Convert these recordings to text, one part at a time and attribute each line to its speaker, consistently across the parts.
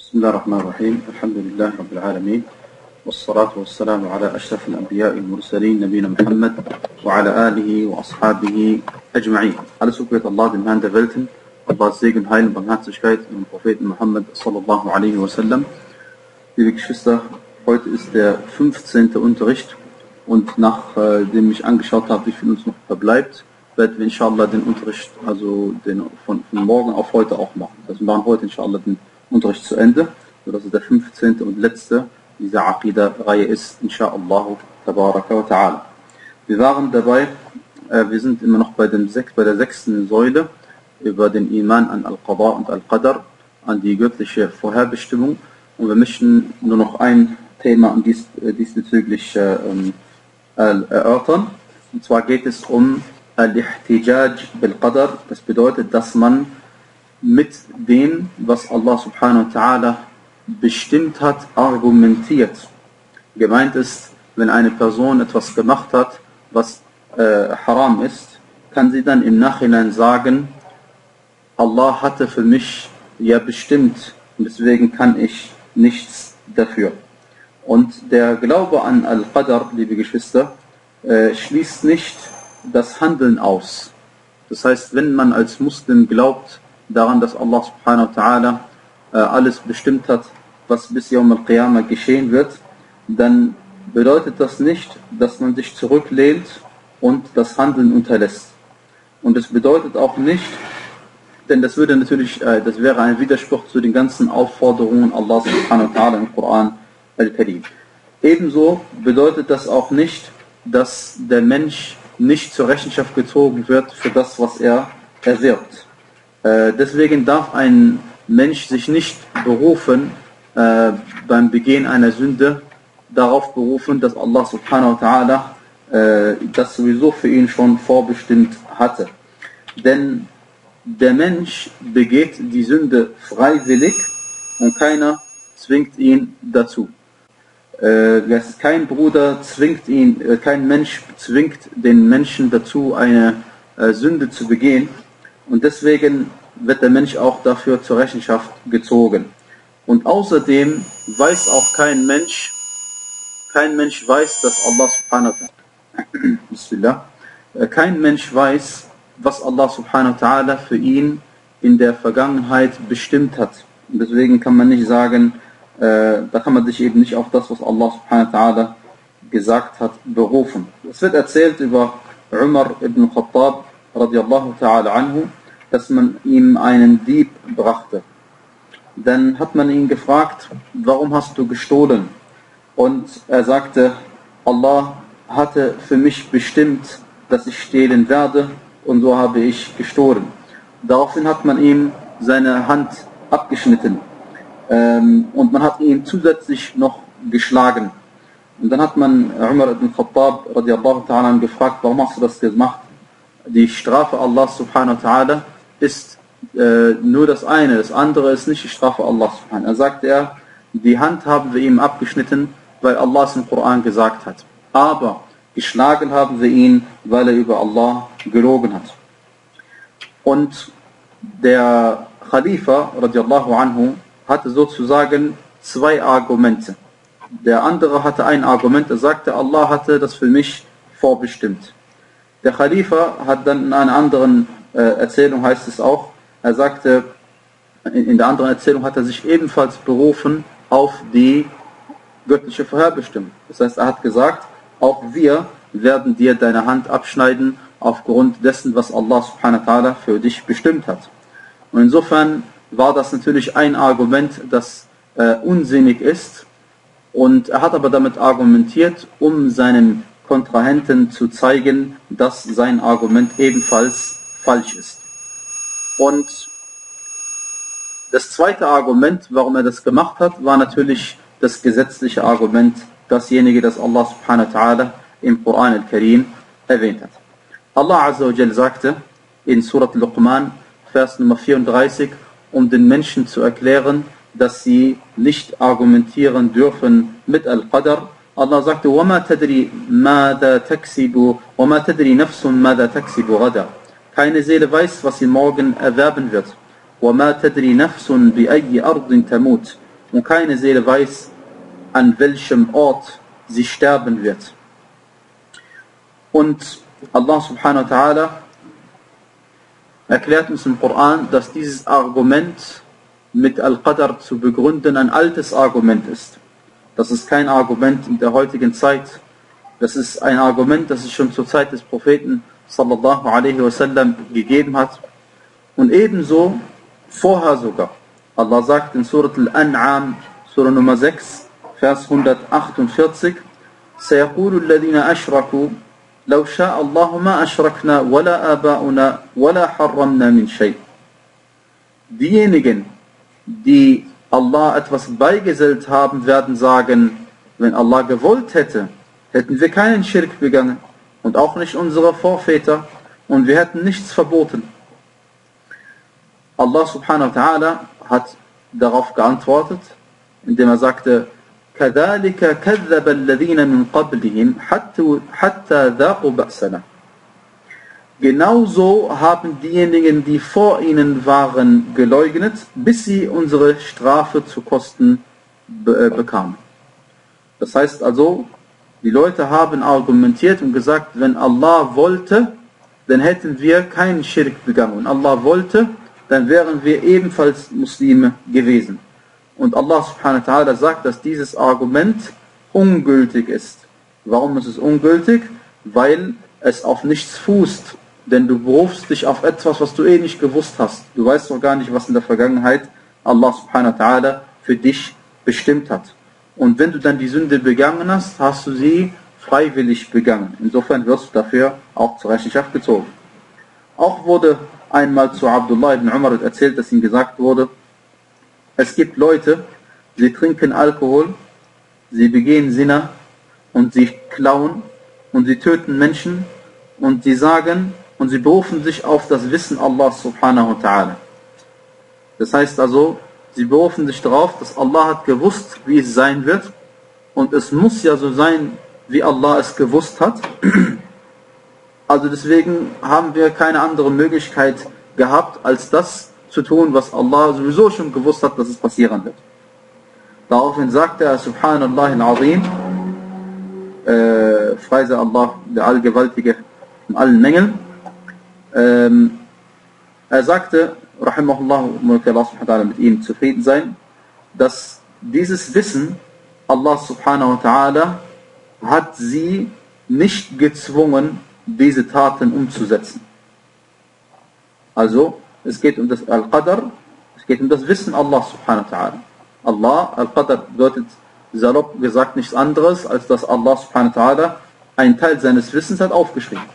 Speaker 1: بسم الله الرحمن الرحيم. الحمد لله رب العالمين، والصلاة والسلام على أشرف الأنبياء المرسلين نبينا Muhammad وعلى آله وأصحابه أجمعين. Alles Lob Allah, dem Herrn der Welten, Allahs Segen, Heil und Barmherzigkeit und Propheten Muhammad sallallahu alaihi wasallam. Liebe Geschwister, heute ist der 15. Unterricht und nachdem ich angeschaut habe, wie viel uns noch verbleibt, werden wir inshallah den Unterricht, also den von morgen auf heute auch machen. Also wir machen heute inshallah den Unterricht zu Ende, sodass es der 15. und letzte dieser Aqidah-Reihe ist, inshallah tabaraka wa ta'ala. Wir waren dabei, wir sind immer noch bei der 6. Säule über den Iman an Al-Qada und Al-Qadar, an die göttliche Vorherbestimmung, und wir möchten nur noch ein Thema diesbezüglich erörtern, und zwar geht es um Al-Ihtijaj bil-Qadar. Das bedeutet, dass man mit dem, was Allah subhanahu wa ta'ala bestimmt hat, argumentiert. Gemeint ist, wenn eine Person etwas gemacht hat, was haram ist, kann sie dann im Nachhinein sagen, Allah hatte für mich ja bestimmt und deswegen kann ich nichts dafür. Und der Glaube an Al-Qadar, liebe Geschwister, schließt nicht das Handeln aus. Das heißt, wenn man als Muslim glaubt daran, dass Allah subhanahu wa ta'ala alles bestimmt hat, was bis Yawm al-Qiyamah geschehen wird, dann bedeutet das nicht, dass man sich zurücklehnt und das Handeln unterlässt. Und es bedeutet auch nicht, denn das wäre ein Widerspruch zu den ganzen Aufforderungen Allah subhanahu wa ta'ala im Koran al-Karim. Ebenso bedeutet das auch nicht, dass der Mensch nicht zur Rechenschaft gezogen wird für das, was er erwirbt. Deswegen darf ein Mensch sich nicht berufen, beim Begehen einer Sünde darauf berufen, dass Allah subhanahu wa ta'ala das sowieso für ihn schon vorbestimmt hatte. Denn der Mensch begeht die Sünde freiwillig und keiner zwingt ihn dazu. Kein Bruder zwingt ihn, kein Mensch zwingt den Menschen dazu, eine Sünde zu begehen, und deswegen wird der Mensch auch dafür zur Rechenschaft gezogen. Und außerdem weiß auch kein Mensch weiß, dass Allah subhanahu wa ta'ala, Bismillah, kein Mensch weiß, was Allah subhanahu wa ta'ala für ihn in der Vergangenheit bestimmt hat. Und deswegen kann man nicht sagen, da kann man sich eben nicht auf das, was Allah subhanahu wa ta'ala gesagt hat, berufen. Es wird erzählt über Umar ibn Khattab radiallahu ta'ala anhu, dass man ihm einen Dieb brachte. Dann hat man ihn gefragt, warum hast du gestohlen? Und er sagte, Allah hatte für mich bestimmt, dass ich stehlen werde, und so habe ich gestohlen. Daraufhin hat man ihm seine Hand abgeschnitten. Und man hat ihn zusätzlich noch geschlagen. Und dann hat man Umar ibn Khattab radiallahu ta'ala gefragt, warum hast du das gemacht? Die Strafe Allah subhanahu wa ta'ala ist nur das eine, das andere ist nicht die Strafe Allah subhanahu. Er sagte, die Hand haben wir ihm abgeschnitten, weil Allah es im Koran gesagt hat. Aber geschlagen haben wir ihn, weil er über Allah gelogen hat. Und der Khalifa radiallahu anhu hatte sozusagen zwei Argumente. Der andere hatte ein Argument, er sagte, Allah hatte das für mich vorbestimmt. Der Khalifa hat dann in einer anderen Erzählung, heißt es auch, er sagte, in der anderen Erzählung hat er sich ebenfalls berufen auf die göttliche Vorherbestimmung. Das heißt, er hat gesagt, auch wir werden dir deine Hand abschneiden aufgrund dessen, was Allah subhanahu wa ta'ala für dich bestimmt hat. Und insofern war das natürlich ein Argument, das unsinnig ist, und er hat aber damit argumentiert, um seinen Kontrahenten zu zeigen, dass sein Argument ebenfalls falsch ist. Und das zweite Argument, warum er das gemacht hat, war natürlich das gesetzliche Argument, dasjenige, das Allah subhanahu wa ta'ala im Koran al-Karim erwähnt hat. Allah azza wa jal sagte in Surat Luqman, Vers Nummer 34, um den Menschen zu erklären, dass sie nicht argumentieren dürfen mit Al-Qadar. Allah sagte, وَمَا تَدْرِي مَاذَا تَكْسِبُ وَمَا تَدْرِي نَفْسٌ مَاذَا تَكْسِبُ غَدًا. Keine Seele weiß, was sie morgen erwerben wird. وَمَا تَدْرِي نَفْسٌ بِأَيِّ أَرْضٍ تَمُوتُ. und keine Seele weiß, an welchem Ort sie sterben wird. Und Allah subhanahu wa ta'ala erklärt uns im Koran, dass dieses Argument mit Al-Qadr zu begründen ein altes Argument ist. Das ist kein Argument in der heutigen Zeit. Das ist ein Argument, das es schon zur Zeit des Propheten sallallahu alaihi wasallam gegeben hat. Und ebenso vorher sogar. Allah sagt in Surat Al-An'am, Surah Nummer 6, Vers 148, سَيَقُولُ الَّذِينَ أَشْرَكُوا لَوْ شَاءَ اللَّهُ مَا أَشْرَكْنَا وَلَا آبَاؤُنَا وَلَا حَرَّمْنَا مِنْ شَيْءٍ. Diejenigen, die Allah etwas beigesellt haben, werden sagen, wenn Allah gewollt hätte, hätten wir keinen Schirk begangen und auch nicht unsere Vorväter und wir hätten nichts verboten. Allah subhanahu wa ta'ala hat darauf geantwortet, indem er sagte, كَذَلِكَ كَذَّبَ الَّذِينَ مِنْ قَبْلِهِمْ حَتَّى ذَاقُوا بَأْسَنَا. Genauso haben diejenigen, die vor ihnen waren, geleugnet, bis sie unsere Strafe zu Kosten bekamen. Das heißt also, die Leute haben argumentiert und gesagt, wenn Allah wollte, dann hätten wir keinen Schirk begangen. Und Allah wollte, dann wären wir ebenfalls Muslime gewesen. Und Allah subhanahu wa ta'ala sagt, dass dieses Argument ungültig ist. Warum ist es ungültig? Weil es auf nichts fußt. Denn du berufst dich auf etwas, was du nicht gewusst hast. Du weißt doch gar nicht, was in der Vergangenheit Allah subhanahu wa ta'ala für dich bestimmt hat. Und wenn du dann die Sünde begangen hast, hast du sie freiwillig begangen. Insofern wirst du dafür auch zur Rechenschaft gezogen. Auch wurde einmal zu Abdullah ibn Umar erzählt, dass ihm gesagt wurde, es gibt Leute, sie trinken Alkohol, sie begehen Zina und sie klauen und sie töten Menschen und sie sagen und sie berufen sich auf das Wissen Allah subhanahu wa ta'ala. Das heißt also, sie berufen sich darauf, dass Allah hat gewusst, wie es sein wird und es muss ja so sein, wie Allah es gewusst hat. Also deswegen haben wir keine andere Möglichkeit gehabt, als das zu tun, was Allah sowieso schon gewusst hat, dass es passieren wird. Daraufhin sagte er, Subhanallah al-Azim, frei sei Allah, der Allgewaltige in allen Mängeln. Er sagte, Rahimahullah, möge Allah subhanahu wa ta'ala mit ihm zufrieden sein, dass dieses Wissen, Allah subhanahu wa ta'ala, hat sie nicht gezwungen, diese Taten umzusetzen. Also, es geht um das Al-Qadr, es geht um das Wissen Allah subhanahu wa ta'ala. Allah, Al-Qadr bedeutet salopp gesagt nichts anderes, als dass Allah subhanahu wa ta'ala einen Teil seines Wissens hat aufgeschrieben.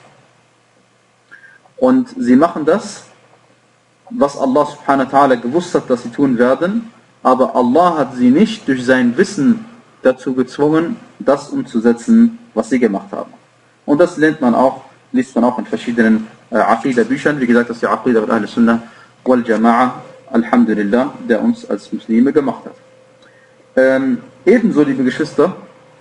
Speaker 1: Und sie machen das, was Allah subhanahu wa ta'ala gewusst hat, dass sie tun werden, aber Allah hat sie nicht durch sein Wissen dazu gezwungen, das umzusetzen, was sie gemacht haben. Und das liest man auch in verschiedenen Aqidah-Büchern. Wie gesagt, das ist die Aqidah al Sunnah wal Jama'a, Alhamdulillah, der uns als Muslime gemacht hat. Ebenso, liebe Geschwister,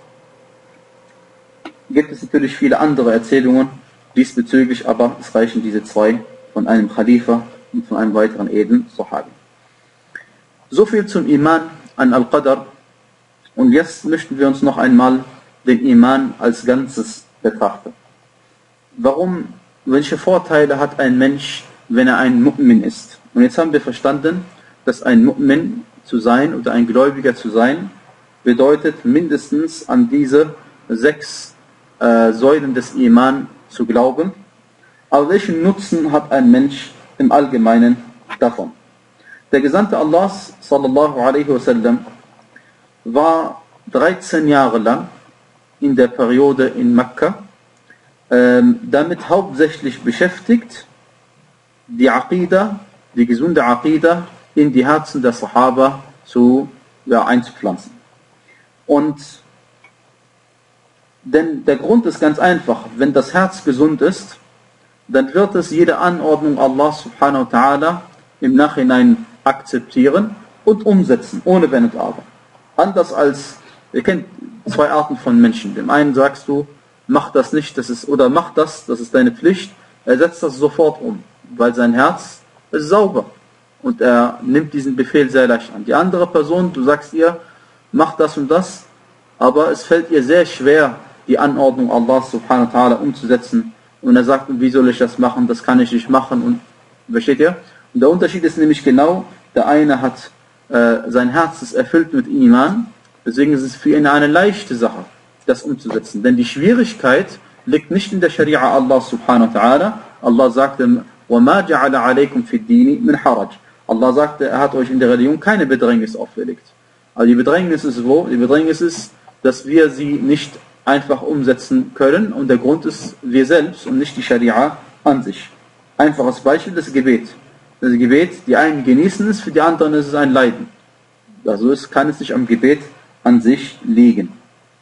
Speaker 1: gibt es natürlich viele andere Erzählungen diesbezüglich, aber es reichen diese zwei von einem Khalifa und von einem weiteren edlen Sahabi. So viel zum Iman an Al-Qadr. Und jetzt möchten wir uns noch einmal den Iman als Ganzes betrachten. Welche Vorteile hat ein Mensch, wenn er ein Mu'min ist? Und jetzt haben wir verstanden, dass ein Mu'min zu sein oder ein Gläubiger zu sein, bedeutet mindestens an diese 6 Säulen des Iman zu glauben. Aber welchen Nutzen hat ein Mensch im Allgemeinen davon? Der Gesandte Allahs, sallallahu alaihi wasallam, war 13 Jahre lang in der Periode in Mekka damit hauptsächlich beschäftigt, die Aqidah, die gesunde Aqidah in die Herzen der Sahaba einzupflanzen. Denn der Grund ist ganz einfach, wenn das Herz gesund ist, dann wird es jede Anordnung Allah subhanahu wa ta'ala im Nachhinein akzeptieren und umsetzen, ohne Wenn und Aber. Anders als, ihr kennt 2 Arten von Menschen. Dem einen sagst du, mach das nicht, mach das, das ist deine Pflicht. Er setzt das sofort um, weil sein Herz ist sauber. und er nimmt diesen Befehl sehr leicht an. Die andere Person, du sagst ihr, mach das und das, aber es fällt ihr sehr schwer, die Anordnung Allah subhanahu wa ta'ala umzusetzen. Und er sagt, wie soll ich das machen, das kann ich nicht machen. Und versteht ihr? Und der Unterschied ist nämlich genau, der eine hat sein Herz ist erfüllt mit Iman, deswegen ist es für ihn eine leichte Sache, das umzusetzen. Denn die Schwierigkeit liegt nicht in der Scharia Allah subhanahu wa ta'ala. Allah sagte, وَمَا جَعَلَ عَلَيْكُمْ فِي الدِّينِ مِنْ حَرَجٍ. Allah sagte, er hat euch in der Religion keine Bedrängnis auferlegt. Aber die Bedrängnis ist wo? Die Bedrängnis ist, dass wir sie nicht einfach umsetzen können, und der Grund ist wir selbst und nicht die Scharia an sich. Einfaches Beispiel, das Gebet. Das Gebet, die einen genießen es, für die anderen ist es ein Leiden. Also kann es nicht am Gebet an sich liegen.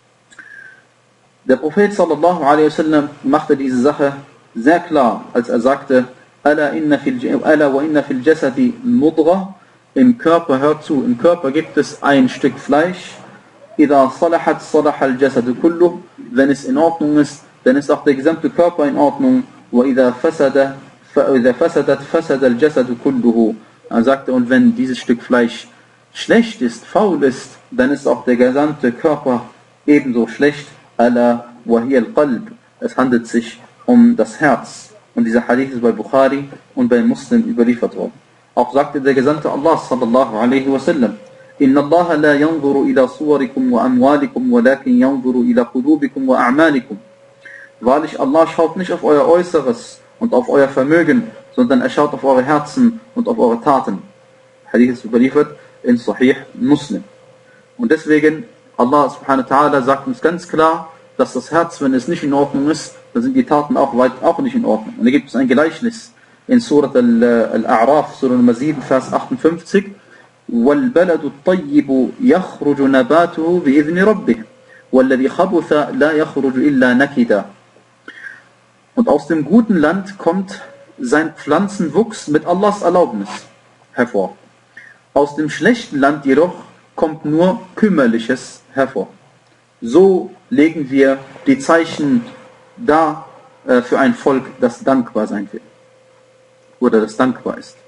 Speaker 1: Der Prophet sallallahu alaihi wasallam machte diese Sache sehr klar, als er sagte, Ala wa inna fil jasadi mudghah. Im Körper, hört zu, im Körper gibt es ein Stück Fleisch. إذا صلحت صلح الجسد كله. Wenn es in Ordnung ist, dann ist auch der gesamte Körper in Ordnung. وإذا فسدت فسد الجسد كله. Er sagte, und wenn dieses Stück Fleisch schlecht ist, faul ist, dann ist auch der gesamte Körper ebenso schlecht. ألا وهي القلب. Es handelt sich um das Herz. Und dieser Hadith ist bei Bukhari und bei Muslim überliefert worden. Auch sagte der Gesandte Allah sallallahu alaihi wasallam, Inna Allah la yanzuru ila suwarikum wa amwalikum, walakin yanzuru ila qulubikum wa a'malikum. Wahrlich, Allah schaut nicht auf euer Äußeres und auf euer Vermögen, sondern er schaut auf eure Herzen und auf eure Taten. Hadith ist überliefert in Sahih Muslim. Und deswegen, Allah subhanahu wa ta'ala sagt uns ganz klar, dass das Herz, wenn es nicht in Ordnung ist, dann sind die Taten auch nicht in Ordnung. Und da gibt es ein Gleichnis in Surat Al-A'raf, Surah Nummer 7, Vers 58. وَالْبَلَدُ الطَّيِّبُ يَخْرُجُ نَبَاتُهُ بِإِذْنِ رَبِّهِ وَالَّذِي خَبُثَ لَا يَخْرُجُ إِلَّا نَكِدًا. Und aus dem guten Land kommt sein Pflanzenwuchs mit Allahs Erlaubnis hervor. Aus dem schlechten Land jedoch kommt nur Kümmerliches hervor. So legen wir die Zeichen da für ein Volk, das dankbar sein will. Oder das dankbar ist.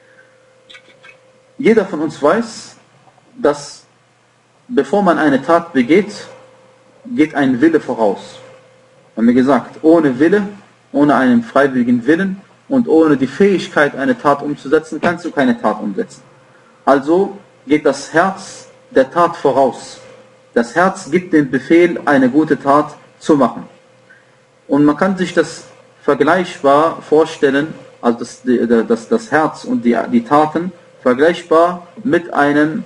Speaker 1: Jeder von uns weiß, dass bevor man eine Tat begeht, geht ein Wille voraus. Haben wir gesagt, ohne Wille, ohne einen freiwilligen Willen und ohne die Fähigkeit, eine Tat umzusetzen, kannst du keine Tat umsetzen. Also geht das Herz der Tat voraus. Das Herz gibt den Befehl, eine gute Tat zu machen. Und man kann sich das vergleichbar vorstellen, also das Herz und die Taten, vergleichbar mit einem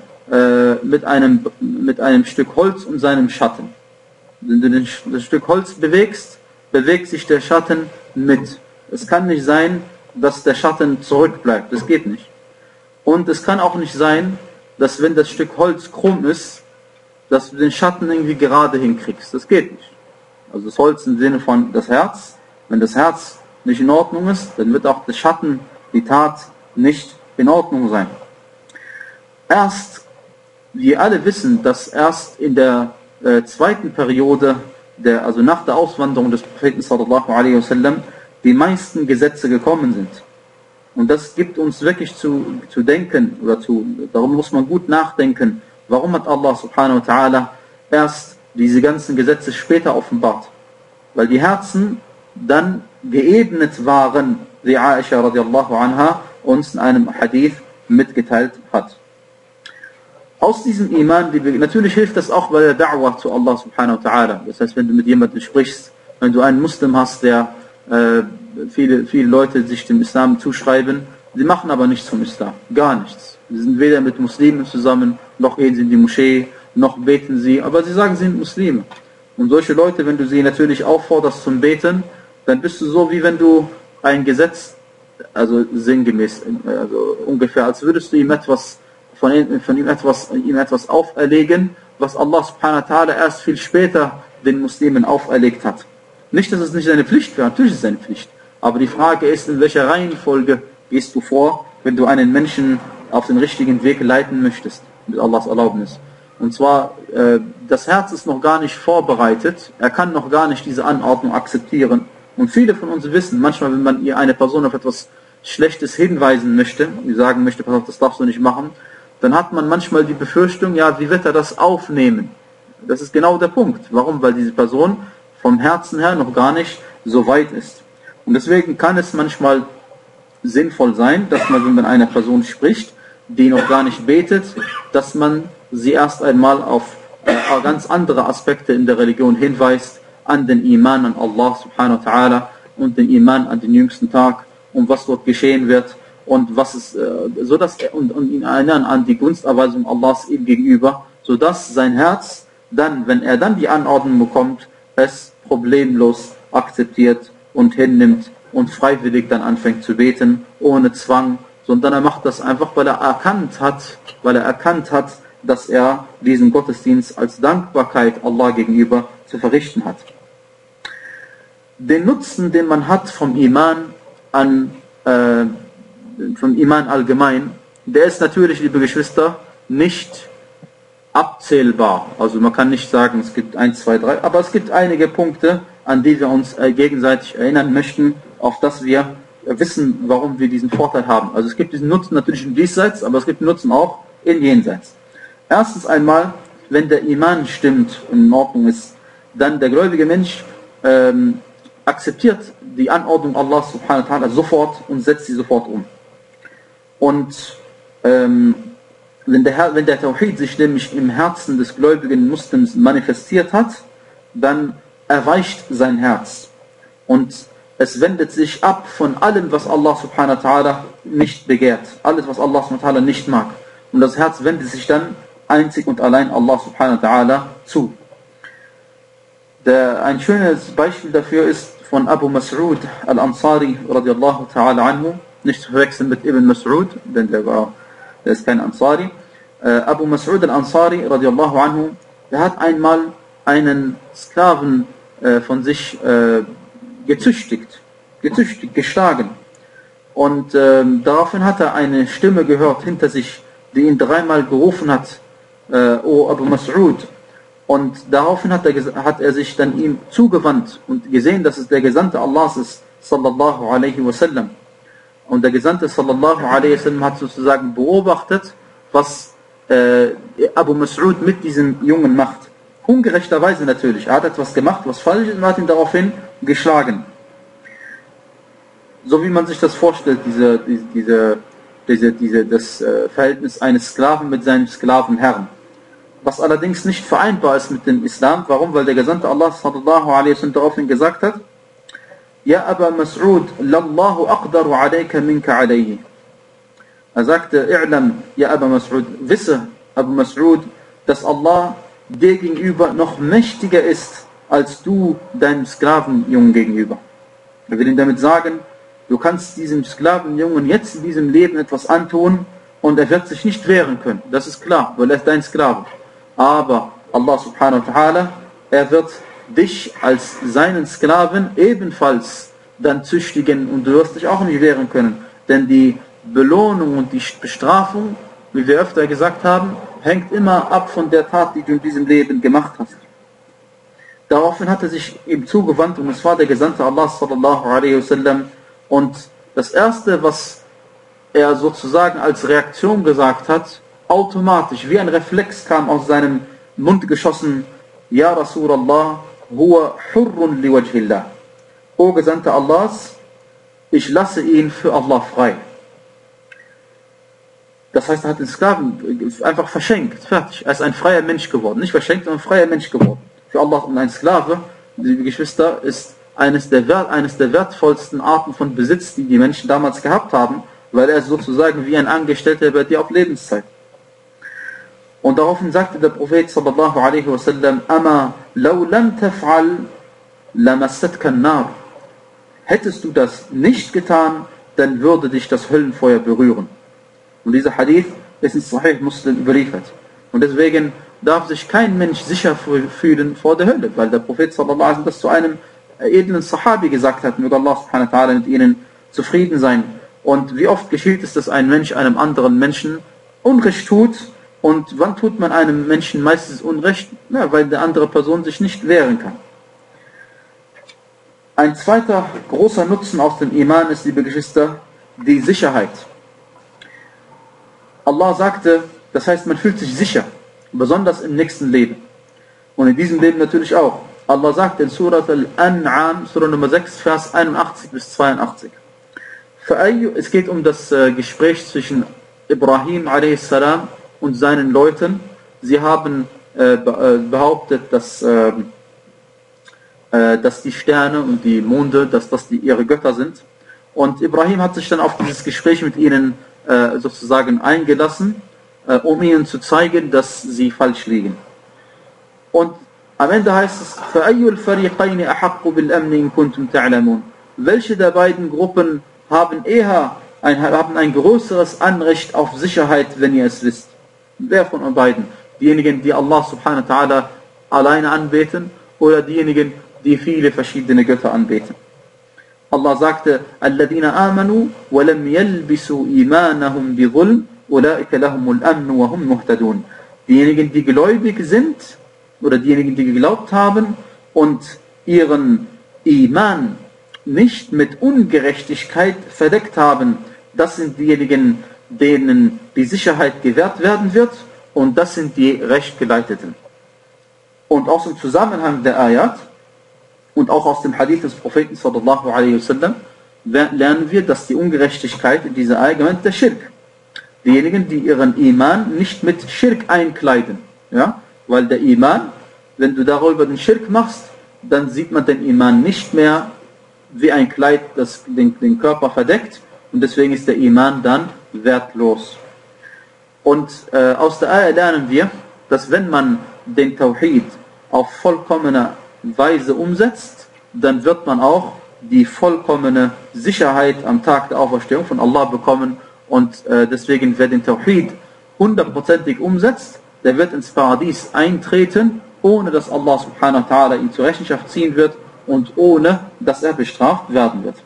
Speaker 1: Stück Holz und seinem Schatten. Wenn du das Stück Holz bewegst, bewegt sich der Schatten mit. Es kann nicht sein, dass der Schatten zurückbleibt. Das geht nicht. Und es kann auch nicht sein, dass wenn das Stück Holz krumm ist, dass du den Schatten irgendwie gerade hinkriegst. Das geht nicht. Also das Holz im Sinne von das Herz. Wenn das Herz nicht in Ordnung ist, dann wird auch der Schatten, die Tat, nicht in Ordnung sein. Wir alle wissen, dass erst in der zweiten Periode, also nach der Auswanderung des Propheten sallallahu alaihi wasallam, die meisten Gesetze gekommen sind. Und das gibt uns wirklich zu denken, darum muss man gut nachdenken, warum hat Allah subhanahu wa ta'ala erst diese ganzen Gesetze später offenbart? Weil die Herzen dann geebnet waren, wie Aisha radiallahu anha uns in einem Hadith mitgeteilt hat. Aus diesem Iman, natürlich hilft das auch bei der Da'wah zu Allah subhanahu wa ta'ala. Das heißt, wenn du mit jemandem sprichst, wenn du einen Muslim hast, der viele Leute sich dem Islam zuschreiben, sie machen aber nichts vom Islam, gar nichts. Sie sind weder mit Muslimen zusammen, noch gehen sie in die Moschee, noch beten sie, aber sie sagen, sie sind Muslime. Und solche Leute, wenn du sie natürlich aufforderst zum Beten, dann bist du so, wie wenn du ein Gesetz, also sinngemäß, also ungefähr, als würdest du ihm etwas ihm etwas auferlegen, was Allah subhanahu wa ta'ala erst viel später den Muslimen auferlegt hat. Nicht, dass es nicht seine Pflicht wäre, natürlich ist es seine Pflicht. Aber die Frage ist, in welcher Reihenfolge gehst du vor, wenn du einen Menschen auf den richtigen Weg leiten möchtest, mit Allahs Erlaubnis. Und zwar, das Herz ist noch gar nicht vorbereitet, er kann noch gar nicht diese Anordnung akzeptieren. Und viele von uns wissen, manchmal, wenn man eine Person auf etwas Schlechtes hinweisen möchte, wie sagen möchte, pass auf, das darfst du nicht machen, dann hat man manchmal die Befürchtung, ja, wie wird er das aufnehmen? Das ist genau der Punkt. Warum? Weil diese Person vom Herzen her noch gar nicht so weit ist. Und deswegen kann es manchmal sinnvoll sein, dass man, wenn man einer Person spricht, die noch gar nicht betet, dass man sie erst einmal auf ganz andere Aspekte in der Religion hinweist, an den Iman an Allah subhanahu wa ta'ala und den Iman an den jüngsten Tag und was dort geschehen wird und was es, und ihn erinnern an die Gunsterweisung Allahs ihm gegenüber, sodass sein Herz dann, wenn er dann die Anordnung bekommt, es problemlos akzeptiert und hinnimmt und freiwillig dann anfängt zu beten, ohne Zwang, sondern er macht das einfach, weil er erkannt hat, dass er diesen Gottesdienst als Dankbarkeit Allah gegenüber zu verrichten hat. Den Nutzen, den man hat vom Iman allgemein, der ist natürlich, liebe Geschwister, nicht abzählbar. Also man kann nicht sagen, es gibt 1, 2, 3, aber es gibt einige Punkte, an die wir uns gegenseitig erinnern möchten, auf das wir wissen, warum wir diesen Vorteil haben. Also es gibt diesen Nutzen natürlich im Diesseits, aber es gibt den Nutzen auch im Jenseits. Erstens einmal, wenn der Iman stimmt und in Ordnung ist, dann der gläubige Mensch akzeptiert die Anordnung Allah subhanahu wa ta'ala sofort und setzt sie sofort um. Und wenn der Tawhid sich nämlich im Herzen des gläubigen Muslims manifestiert hat, dann erweicht sein Herz. Und es wendet sich ab von allem, was Allah subhanahu wa ta'ala nicht begehrt. Alles, was Allah subhanahu wa ta'ala nicht mag. Und das Herz wendet sich dann einzig und allein Allah subhanahu wa ta'ala zu. Ein schönes Beispiel dafür ist von Abu Mas'ud al-Ansari radiallahu ta'ala anhu, nicht zu verwechseln mit Ibn Mas'ud, denn der ist kein Ansari. Abu Mas'ud al-Ansari radiallahu anhu, der hat einmal einen Sklaven von sich gezüchtigt, geschlagen. Und daraufhin hat er eine Stimme gehört hinter sich, die ihn dreimal gerufen hat, O Abu Mas'ud. Und daraufhin hat er sich dann ihm zugewandt und gesehen, dass es der Gesandte Allahs ist, sallallahu alaihi wasallam. Und der Gesandte sallallahu alaihi wasallam hat sozusagen beobachtet, was Abu Mas'ud mit diesem Jungen macht. Ungerechterweise natürlich. Er hat etwas gemacht, was falsch ist, und hat ihn daraufhin geschlagen. So wie man sich das vorstellt, das Verhältnis eines Sklaven mit seinem Sklavenherrn. Was allerdings nicht vereinbar ist mit dem Islam. Warum? Weil der Gesandte Allah sallallahu alaihi wasallam daraufhin gesagt hat, Ja Aba Mas'ud, Lallahu aqdaru alayka minka alayhi. Er sagte, I'lam, Ja Aba Mas'ud, wisse, Abu Mas'ud, dass Allah dir gegenüber noch mächtiger ist, als du deinem Sklavenjungen gegenüber. Er will ihm damit sagen, du kannst diesem Sklavenjungen jetzt in diesem Leben etwas antun und er wird sich nicht wehren können. Das ist klar, weil er ist dein Sklave. Aber Allah subhanahu wa ta'ala, er wird dich als seinen Sklaven ebenfalls dann züchtigen und du wirst dich auch nicht wehren können. Denn die Belohnung und die Bestrafung, wie wir öfter gesagt haben, hängt immer ab von der Tat, die du in diesem Leben gemacht hast. Daraufhin hat er sich ihm zugewandt und es war der Gesandte Allah sallallahu alaihi wasallam. Und das erste, was er sozusagen als Reaktion gesagt hat, automatisch, wie ein Reflex kam aus seinem Mund geschossen, Ja Rasulallah, huwa hurrun liwajhillah. O Gesandter Allahs, ich lasse ihn für Allah frei. Das heißt, er hat den Sklaven einfach verschenkt, fertig. Er ist ein freier Mensch geworden. Nicht verschenkt, sondern ein freier Mensch geworden. Für Allah. Und ein Sklave, liebe Geschwister, ist eines der wertvollsten Arten von Besitz, die die Menschen damals gehabt haben, weil er ist sozusagen wie ein Angestellter bei dir auf Lebenszeit. Und daraufhin sagte der Prophet sallallahu alaihi wasallam, Ama law lam taf'al lamassatka an-nar. Hättest du das nicht getan, dann würde dich das Höllenfeuer berühren. Und dieser Hadith ist in Sahih Muslim überliefert. Und deswegen darf sich kein Mensch sicher fühlen vor der Hölle, weil der Prophet sallallahu alaihi wasallam das zu einem edlen Sahabi gesagt hat, möge Allah subhanahu wa ta'ala mit ihnen zufrieden sein. Und wie oft geschieht es, dass ein Mensch einem anderen Menschen Unrecht tut. Und wann tut man einem Menschen meistens Unrecht? Ja, weil die andere Person sich nicht wehren kann. Ein zweiter großer Nutzen aus dem Iman ist, liebe Geschwister, die Sicherheit. Allah sagte, das heißt, man fühlt sich sicher, besonders im nächsten Leben. Und in diesem Leben natürlich auch. Allah sagt in Surat Al-An'am, Surah Nummer 6, Vers 81 bis 82. Es geht um das Gespräch zwischen Ibrahim a.s. und seinen Leuten. Sie haben behauptet, dass die Sterne und die Monde, dass das ihre Götter sind. Und Ibrahim hat sich dann auf dieses Gespräch mit ihnen sozusagen eingelassen, um ihnen zu zeigen, dass sie falsch liegen. Und am Ende heißt es, فَأَيُّ الْفَرِيقَيْنِ أَحَقُّ بِالْأَمْنِ إِن كُنتُمْ تَعْلَمُونَ. Welche der beiden Gruppen haben ein größeres Anrecht auf Sicherheit, wenn ihr es wisst? Wer von euch beiden? Diejenigen, die Allah subhanahu wa ta'ala alleine anbeten, oder diejenigen, die viele verschiedene Götter anbeten? Allah sagte, الَّذِينَ آمَنُوا وَلَمْ يَلْبِسُوا إِيمَانَهُمْ بِظُلْمٍ أُولَٰئِكَ لَهُمُ الْأَمْنُ وَهُمْ مُهْتَدُونَ. Diejenigen, die gläubig sind, oder diejenigen, die geglaubt haben und ihren Iman nicht mit Ungerechtigkeit verdeckt haben, das sind diejenigen, denen die Sicherheit gewährt werden wird, und das sind die Rechtgeleiteten. Und aus dem Zusammenhang der Ayat und auch aus dem Hadith des Propheten sallallahu alaihi wasallam lernen wir, dass die Ungerechtigkeit in dieser Ayat gemeint der Schirk. Diejenigen, die ihren Iman nicht mit Schirk einkleiden. Ja? Weil der Iman, wenn du darüber den Schirk machst, dann sieht man den Iman nicht mehr wie ein Kleid, das den Körper verdeckt, und deswegen ist der Iman dann wertlos. Und aus der Ayah lernen wir, dass wenn man den Tawhid auf vollkommene Weise umsetzt, dann wird man auch die vollkommene Sicherheit am Tag der Auferstehung von Allah bekommen. Und deswegen, wer den Tawhid 100%ig umsetzt, der wird ins Paradies eintreten, ohne dass Allah subhanahu wa ta'ala ihn zur Rechenschaft ziehen wird und ohne dass er bestraft werden wird.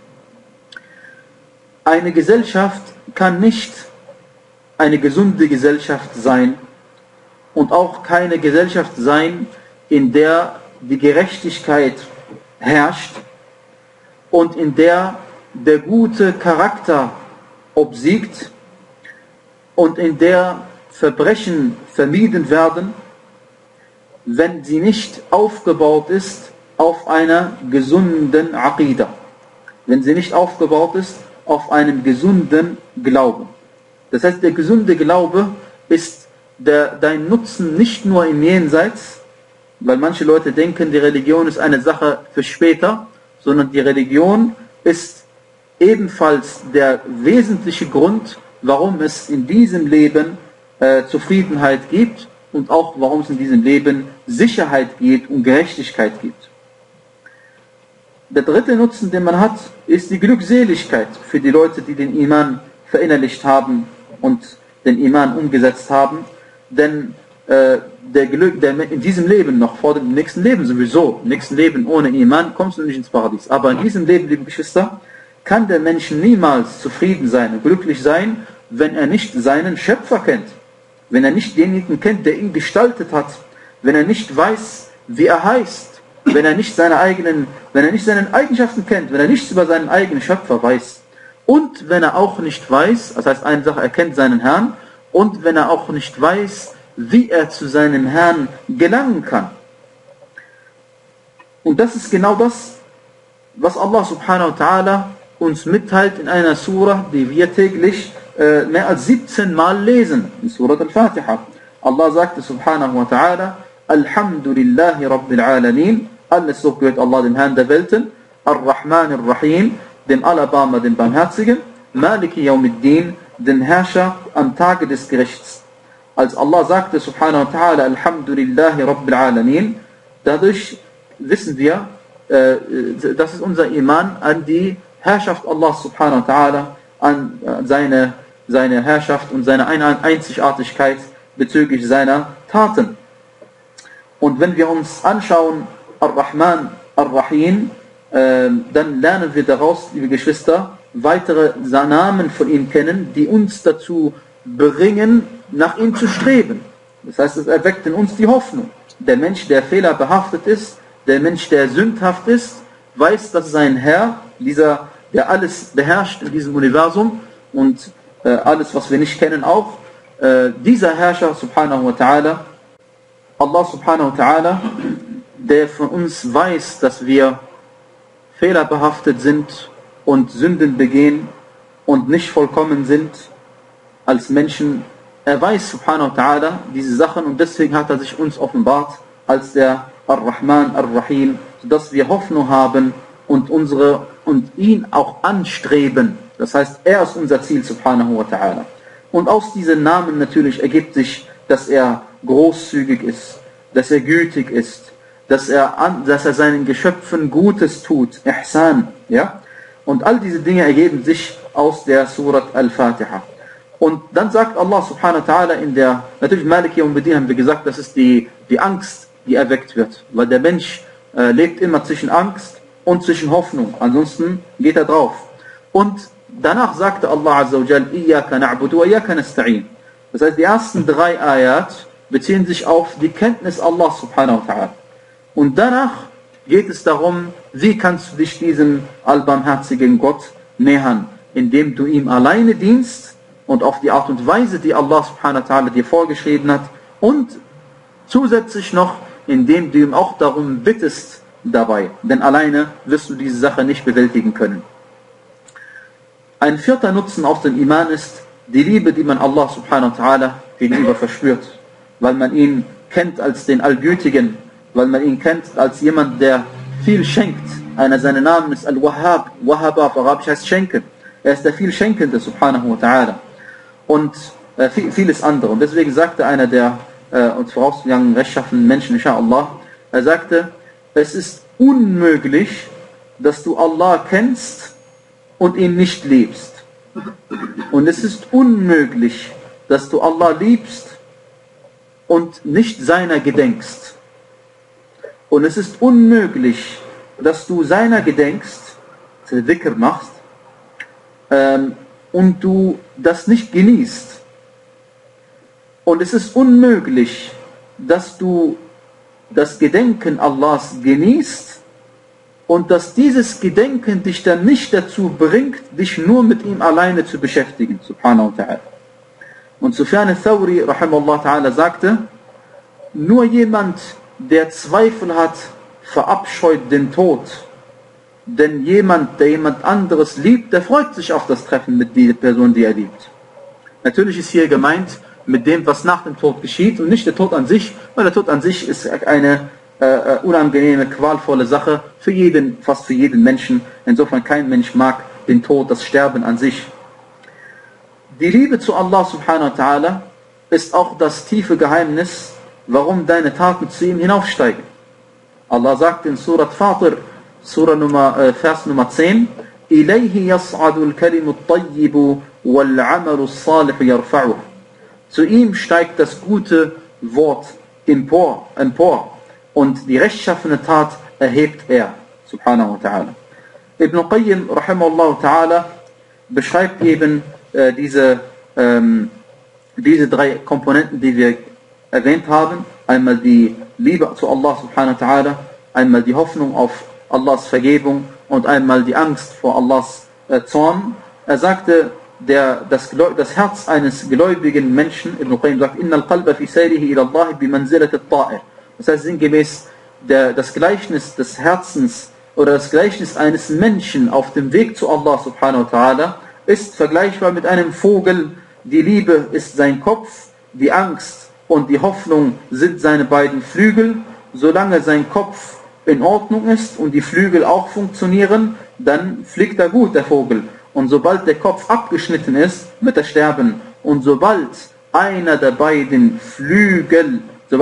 Speaker 1: Eine Gesellschaft kann nicht eine gesunde Gesellschaft sein und auch keine Gesellschaft sein, in der die Gerechtigkeit herrscht und in der der gute Charakter obsiegt und in der Verbrechen vermieden werden, wenn sie nicht aufgebaut ist auf einer gesunden Aqidah, wenn sie nicht aufgebaut ist auf einem gesunden Glauben. Das heißt, der gesunde Glaube ist dein Nutzen nicht nur im Jenseits, weil manche Leute denken, die Religion ist eine Sache für später, sondern die Religion ist ebenfalls der wesentliche Grund, warum es in diesem Leben Zufriedenheit gibt und auch warum es in diesem Leben Sicherheit gibt und Gerechtigkeit gibt. Der dritte Nutzen, den man hat, ist die Glückseligkeit für die Leute, die den Iman verinnerlicht haben und den Iman umgesetzt haben. Denn in diesem Leben, noch vor dem nächsten Leben sowieso, im nächsten Leben ohne Iman kommst du nicht ins Paradies. Aber in diesem Leben, liebe Geschwister, kann der Mensch niemals zufrieden sein und glücklich sein, wenn er nicht seinen Schöpfer kennt. Wenn er nicht denjenigen kennt, der ihn gestaltet hat. Wenn er nicht weiß, wie er heißt. Wenn er nicht seine Eigenschaften kennt. Wenn er nichts über seinen eigenen Schöpfer weiß. Und wenn er auch nicht weiß, das heißt eine Sache, er kennt seinen Herrn. Und wenn er auch nicht weiß, wie er zu seinem Herrn gelangen kann. Und das ist genau das, was Allah subhanahu wa ta'ala uns mitteilt in einer Surah, die wir täglich mehr als 17 Mal lesen, in Surah Al-Fatiha. Allah sagte subhanahu wa ta'ala, Alhamdulillahi Rabbil Alamin, alles so gehört Allah, dem Herrn der Welten, Ar-Rahman Ar-Rahim, dem Alabarmer, dem Barmherzigen, Maliki Yawmiddin, dem Herrscher am Tage des Gerichts. Als Allah sagte subhanahu wa ta'ala, Alhamdulillahi Rabbil Alamin, dadurch wissen wir, das ist unser Iman an die Herrschaft Allah subhanahu wa ta'ala, an seine Herrschaft und seine Einzigartigkeit bezüglich seiner Taten. Und wenn wir uns anschauen, Ar-Rahman, Ar-Rahim, dann lernen wir daraus, liebe Geschwister, weitere Namen von ihm kennen, die uns dazu bringen, nach ihm zu streben. Das heißt, es erweckt in uns die Hoffnung. Der Mensch, der fehlerbehaftet ist, der Mensch, der sündhaft ist, weiß, dass sein Herr, dieser der alles beherrscht in diesem Universum und alles, was wir nicht kennen, auch. Dieser Herrscher, subhanahu wa ta'ala, Allah subhanahu wa ta'ala, der von uns weiß, dass wir fehlerbehaftet sind und Sünden begehen und nicht vollkommen sind als Menschen. Er weiß, subhanahu wa ta'ala, diese Sachen und deswegen hat er sich uns offenbart als der Ar-Rahman, Ar-Rahim, sodass wir Hoffnung haben und ihn auch anstreben. Das heißt, er ist unser Ziel, subhanahu wa ta'ala. Und aus diesen Namen natürlich ergibt sich, dass er großzügig ist, dass er gütig ist, dass er seinen Geschöpfen Gutes tut, Ihsan, ja? Und all diese Dinge ergeben sich aus der Surat Al-Fatiha. Und dann sagt Allah subhanahu wa ta'ala natürlich Maliki und Bedin haben wir gesagt, das ist die Angst, die erweckt wird. Weil der Mensch lebt immer zwischen Angst und zwischen Hoffnung. Ansonsten geht er drauf. Und danach sagte Allah Azza wa Jal, Iyaka na'budu wa iyaka nasta'in. Das heißt, die ersten 3 Ayat beziehen sich auf die Kenntnis Allah subhanahu wa ta'ala. Und danach geht es darum, wie kannst du dich diesem allbarmherzigen Gott nähern, indem du ihm alleine dienst und auf die Art und Weise, die Allah subhanahu wa ta'ala dir vorgeschrieben hat und zusätzlich noch, indem du ihm auch darum bittest dabei, denn alleine wirst du diese Sache nicht bewältigen können. Ein 4. Nutzen aus dem Iman ist die Liebe, die man Allah subhanahu wa ta'ala gegenüber verspürt, weil man ihn kennt als den Allgütigen, weil man ihn kennt als jemand, der viel schenkt. Einer seiner Namen ist Al-Wahhab. Wahhab auf Arabisch heißt schenken. Er ist der viel Schenkende, subhanahu wa ta'ala. Und vieles andere. Und deswegen sagte einer der uns vorausgegangenen rechtschaffenen Menschen, inshallah, er sagte, es ist unmöglich, dass du Allah kennst und ihn nicht liebst. Und es ist unmöglich, dass du Allah liebst und nicht seiner gedenkst. Und es ist unmöglich, dass du seiner gedenkst, Dhikr machst, und du das nicht genießt. Und es ist unmöglich, dass du das Gedenken Allahs genießt und dass dieses Gedenken dich dann nicht dazu bringt, dich nur mit ihm alleine zu beschäftigen, subhanahu wa ta'ala. Und Sufyan al-Thawri, rahimahullah ta'ala, sagte, nur jemand, der Zweifel hat, verabscheut den Tod. Denn jemand, der jemand anderes liebt, der freut sich auf das Treffen mit der Person, die er liebt. Natürlich ist hier gemeint, mit dem, was nach dem Tod geschieht und nicht der Tod an sich, weil der Tod an sich ist eine unangenehme, qualvolle Sache für jeden, fast für jeden Menschen. Insofern kein Mensch mag den Tod, das Sterben an sich. Die Liebe zu Allah subhanahu wa ta'ala ist auch das tiefe Geheimnis, warum deine Taten zu ihm hinaufsteigen. Allah sagt in Surat Fatir, Vers Nummer 10, إِلَيْهِ يَصْعَدُ الْكَلِمُ الطَّيِّبُ وَالْعَمَلُ الصَّالِحُ يَرْفَعُهُ. Zu ihm steigt das gute Wort empor und die rechtschaffene Tat erhebt er, subhanahu wa ta'ala. Ibn Qayyim, rahimahullah ta'ala, beschreibt eben diese 3 Komponenten, die wir erwähnt haben. Einmal die Liebe zu Allah subhanahu wa ta'ala, einmal die Hoffnung auf Allahs Vergebung und einmal die Angst vor Allahs Zorn. Er sagte, das Herz eines gläubigen Menschen, Ibn Qayyim sagt, Innal qalba fi sayrihi ila Allah bi manzilat at-ta'ir. Das heißt sinngemäß, das Gleichnis des Herzens oder das Gleichnis eines Menschen auf dem Weg zu Allah subhanahu wa ta'ala ist vergleichbar mit einem Vogel. Die Liebe ist sein Kopf, die Angst und die Hoffnung sind seine beiden Flügel. Solange sein Kopf in Ordnung ist und die Flügel auch funktionieren, dann fliegt er gut, der Vogel. Und sobald der Kopf abgeschnitten ist, wird er sterben. Und sobald einer der beiden Flügel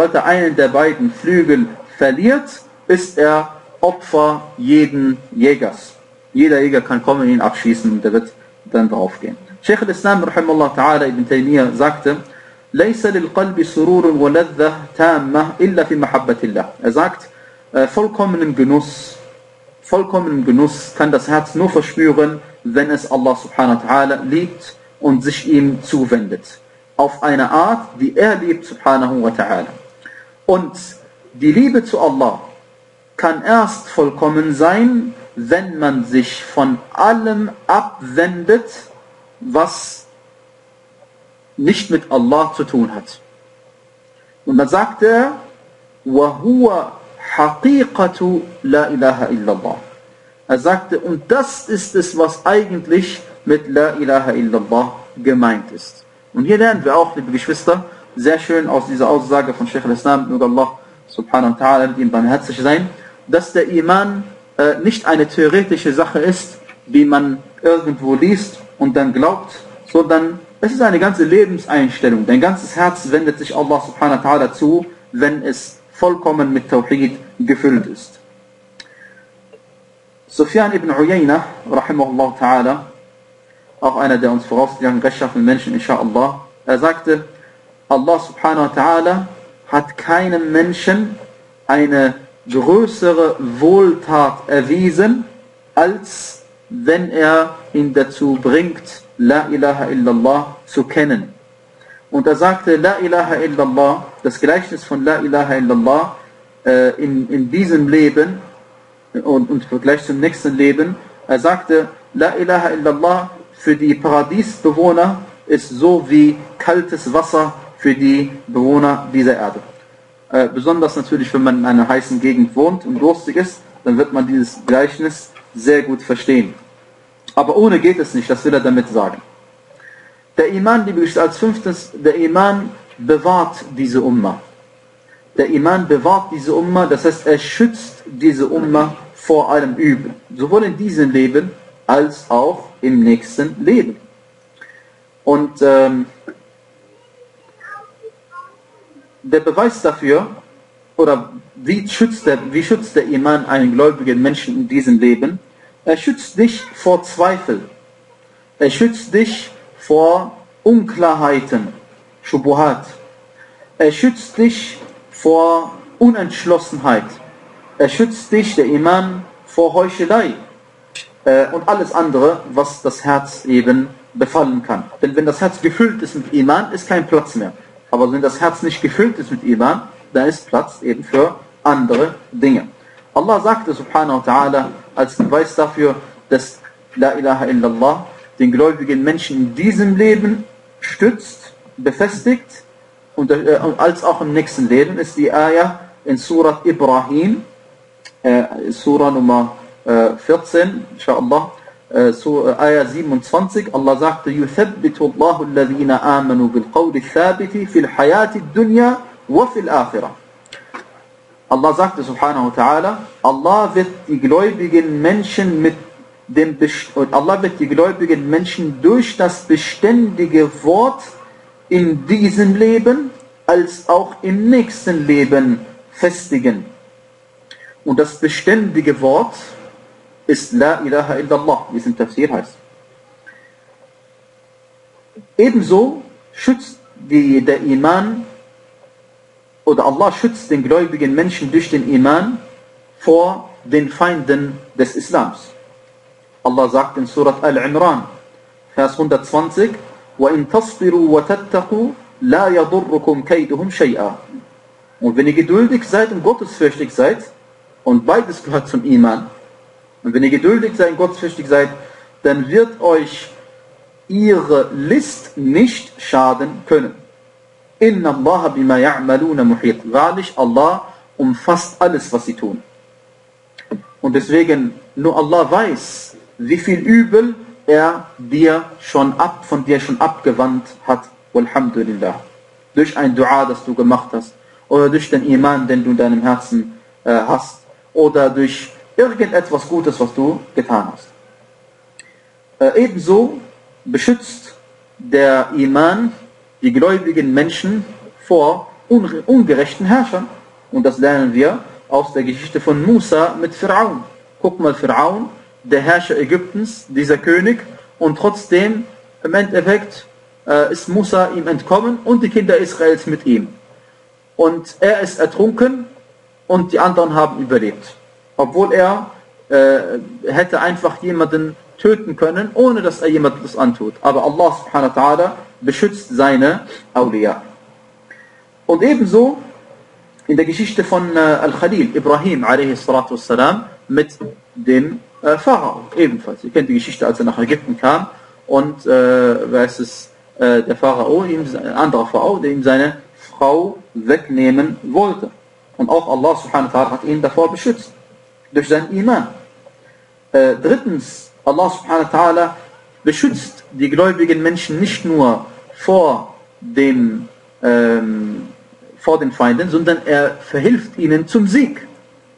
Speaker 1: verliert, ist er Opfer jeden Jägers. Jeder Jäger kann kommen und ihn abschießen und der wird dann draufgehen. Sheikh al-Islam, rahimahullah ta'ala, Ibn Taymiyyah sagte, لَيْسَ لِلْقَلْبِ سُرُورٌ وَلَذَّةٌ تَامَّةٌ إِلَّا فِي مَحَبَّةِ اللَّهِ. Er sagt, vollkommenen Genuss kann das Herz nur verspüren, wenn es Allah subhanahu wa ta'ala liebt und sich ihm zuwendet. Auf eine Art, die er liebt, subhanahu wa ta'ala. Und die Liebe zu Allah kann erst vollkommen sein, wenn man sich von allem abwendet, was nicht mit Allah zu tun hat. Und dann sagt er, وَهُوَ حَقِيقَةُ لَا إِلَهَ إِلَّا اللَّهِ. Er sagte, und das ist es, was eigentlich mit La ilaha illallah gemeint ist. Und hier lernen wir auch, liebe Geschwister, sehr schön aus dieser Aussage von Shaykh al-Islam, möge Allah subhanahu wa ta'ala mit ihm barmherzig sein, dass der Iman nicht eine theoretische Sache ist, die man irgendwo liest und dann glaubt, sondern es ist eine ganze Lebenseinstellung. Dein ganzes Herz wendet sich Allah subhanahu wa ta'ala zu, wenn es vollkommen mit Tawhid gefüllt ist. Sufyan ibn Uyayna, rahimahullah ta'ala, auch einer der uns vorausgegangenen rechtschaffenen Menschen, inshallah, er sagte, Allah subhanahu wa ta'ala hat keinem Menschen eine größere Wohltat erwiesen, als wenn er ihn dazu bringt, La ilaha illallah zu kennen. Und er sagte, La ilaha illallah, das Gleichnis von La ilaha illallah in diesem Leben und im Vergleich zum nächsten Leben, er sagte, La ilaha illallah für die Paradiesbewohner ist so wie kaltes Wasser für die Bewohner dieser Erde. Besonders natürlich, wenn man in einer heißen Gegend wohnt und durstig ist, dann wird man dieses Gleichnis sehr gut verstehen. Aber ohne geht es nicht, das will er damit sagen. Der Iman, liebe Geschwister, als fünftes, der Iman bewahrt diese Umma. Der Iman bewahrt diese Umma, das heißt, er schützt diese Umma vor allem Übel. Sowohl in diesem Leben, als auch im nächsten Leben. Und der Beweis dafür, oder wie schützt der Iman einen gläubigen Menschen in diesem Leben? Er schützt dich vor Zweifel. Er schützt dich vor Unklarheiten, Shubuhat. Er schützt dich vor Unentschlossenheit. Er schützt dich, der Iman, vor Heuchelei und alles andere, was das Herz eben befallen kann. Denn wenn das Herz gefüllt ist mit Iman, ist kein Platz mehr. Aber wenn das Herz nicht gefüllt ist mit Iman, dann ist Platz eben für andere Dinge. Allah sagte subhanahu wa ta'ala als Beweis dafür, dass La ilaha illallah den gläubigen Menschen in diesem Leben stützt, befestigt und als auch im nächsten Leben, ist die Ayah in Surat Ibrahim, Surah Nummer 14, inshallah, Ayah 27, Allah sagte, يُثَبِّتُ اللَّهُ الَّذِينَ آمَنُوا بِالْقَوْلِ الثَّابِتِ فِي الْحَيَاةِ الدُّنْيَا وَفِي الْآخِرَةِ. Allah sagte subhanahu wa ta'ala, Allah wird die gläubigen Menschen durch das beständige Wort in diesem Leben als auch im nächsten Leben festigen. Und das beständige Wort ist La ilaha illallah, wie es im Tafsir heißt. Ebenso schützt der Iman, oder Allah schützt den gläubigen Menschen durch den Iman vor den Feinden des Islams. Allah sagt in Surat Al-Imran, Vers 120, وَإِن تَصْبِرُوا وَتَتَّقُوا لَا يَضُرُّكُمْ كَيْدُهُمْ شَيْئًا. Und wenn ihr geduldig seid und gottesfürchtig seid, und beides gehört zum Iman, und wenn ihr geduldig seid und gottesfürchtig seid, dann wird euch ihre List nicht schaden können. Inna Allah bima ya'maluna muhit. Wahrlich, Allah umfasst alles, was sie tun. Und deswegen, nur Allah weiß, wie viel Übel er von dir schon abgewandt hat. Walhamdulillah. Durch ein Dua, das du gemacht hast, oder durch den Iman, den du in deinem Herzen hast, oder durch irgendetwas Gutes, was du getan hast. Ebenso beschützt der Iman die gläubigen Menschen vor ungerechten Herrschern. Und das lernen wir aus der Geschichte von Musa mit Pharaon. Guck mal, Pharaon, der Herrscher Ägyptens, dieser König, und trotzdem im Endeffekt ist Musa ihm entkommen und die Kinder Israels mit ihm. Und er ist ertrunken und die anderen haben überlebt. Obwohl er hätte einfach jemanden töten können, ohne dass er jemandem das antut. Aber Allah subhanahu wa ta'ala beschützt seine Awliya. Und ebenso in der Geschichte von Al-Khalil, Ibrahim a.s. mit dem Pharao ebenfalls. Ihr kennt die Geschichte, als er nach Ägypten kam und der Pharao, ein anderer Pharao, der ihm seine Frau wegnehmen wollte. Und auch Allah subhanahu wa ta'ala hat ihn davor beschützt, durch seinen Iman. Drittens, Allah subhanahu wa ta'ala beschützt die gläubigen Menschen nicht nur vor den Feinden, sondern er verhilft ihnen zum Sieg.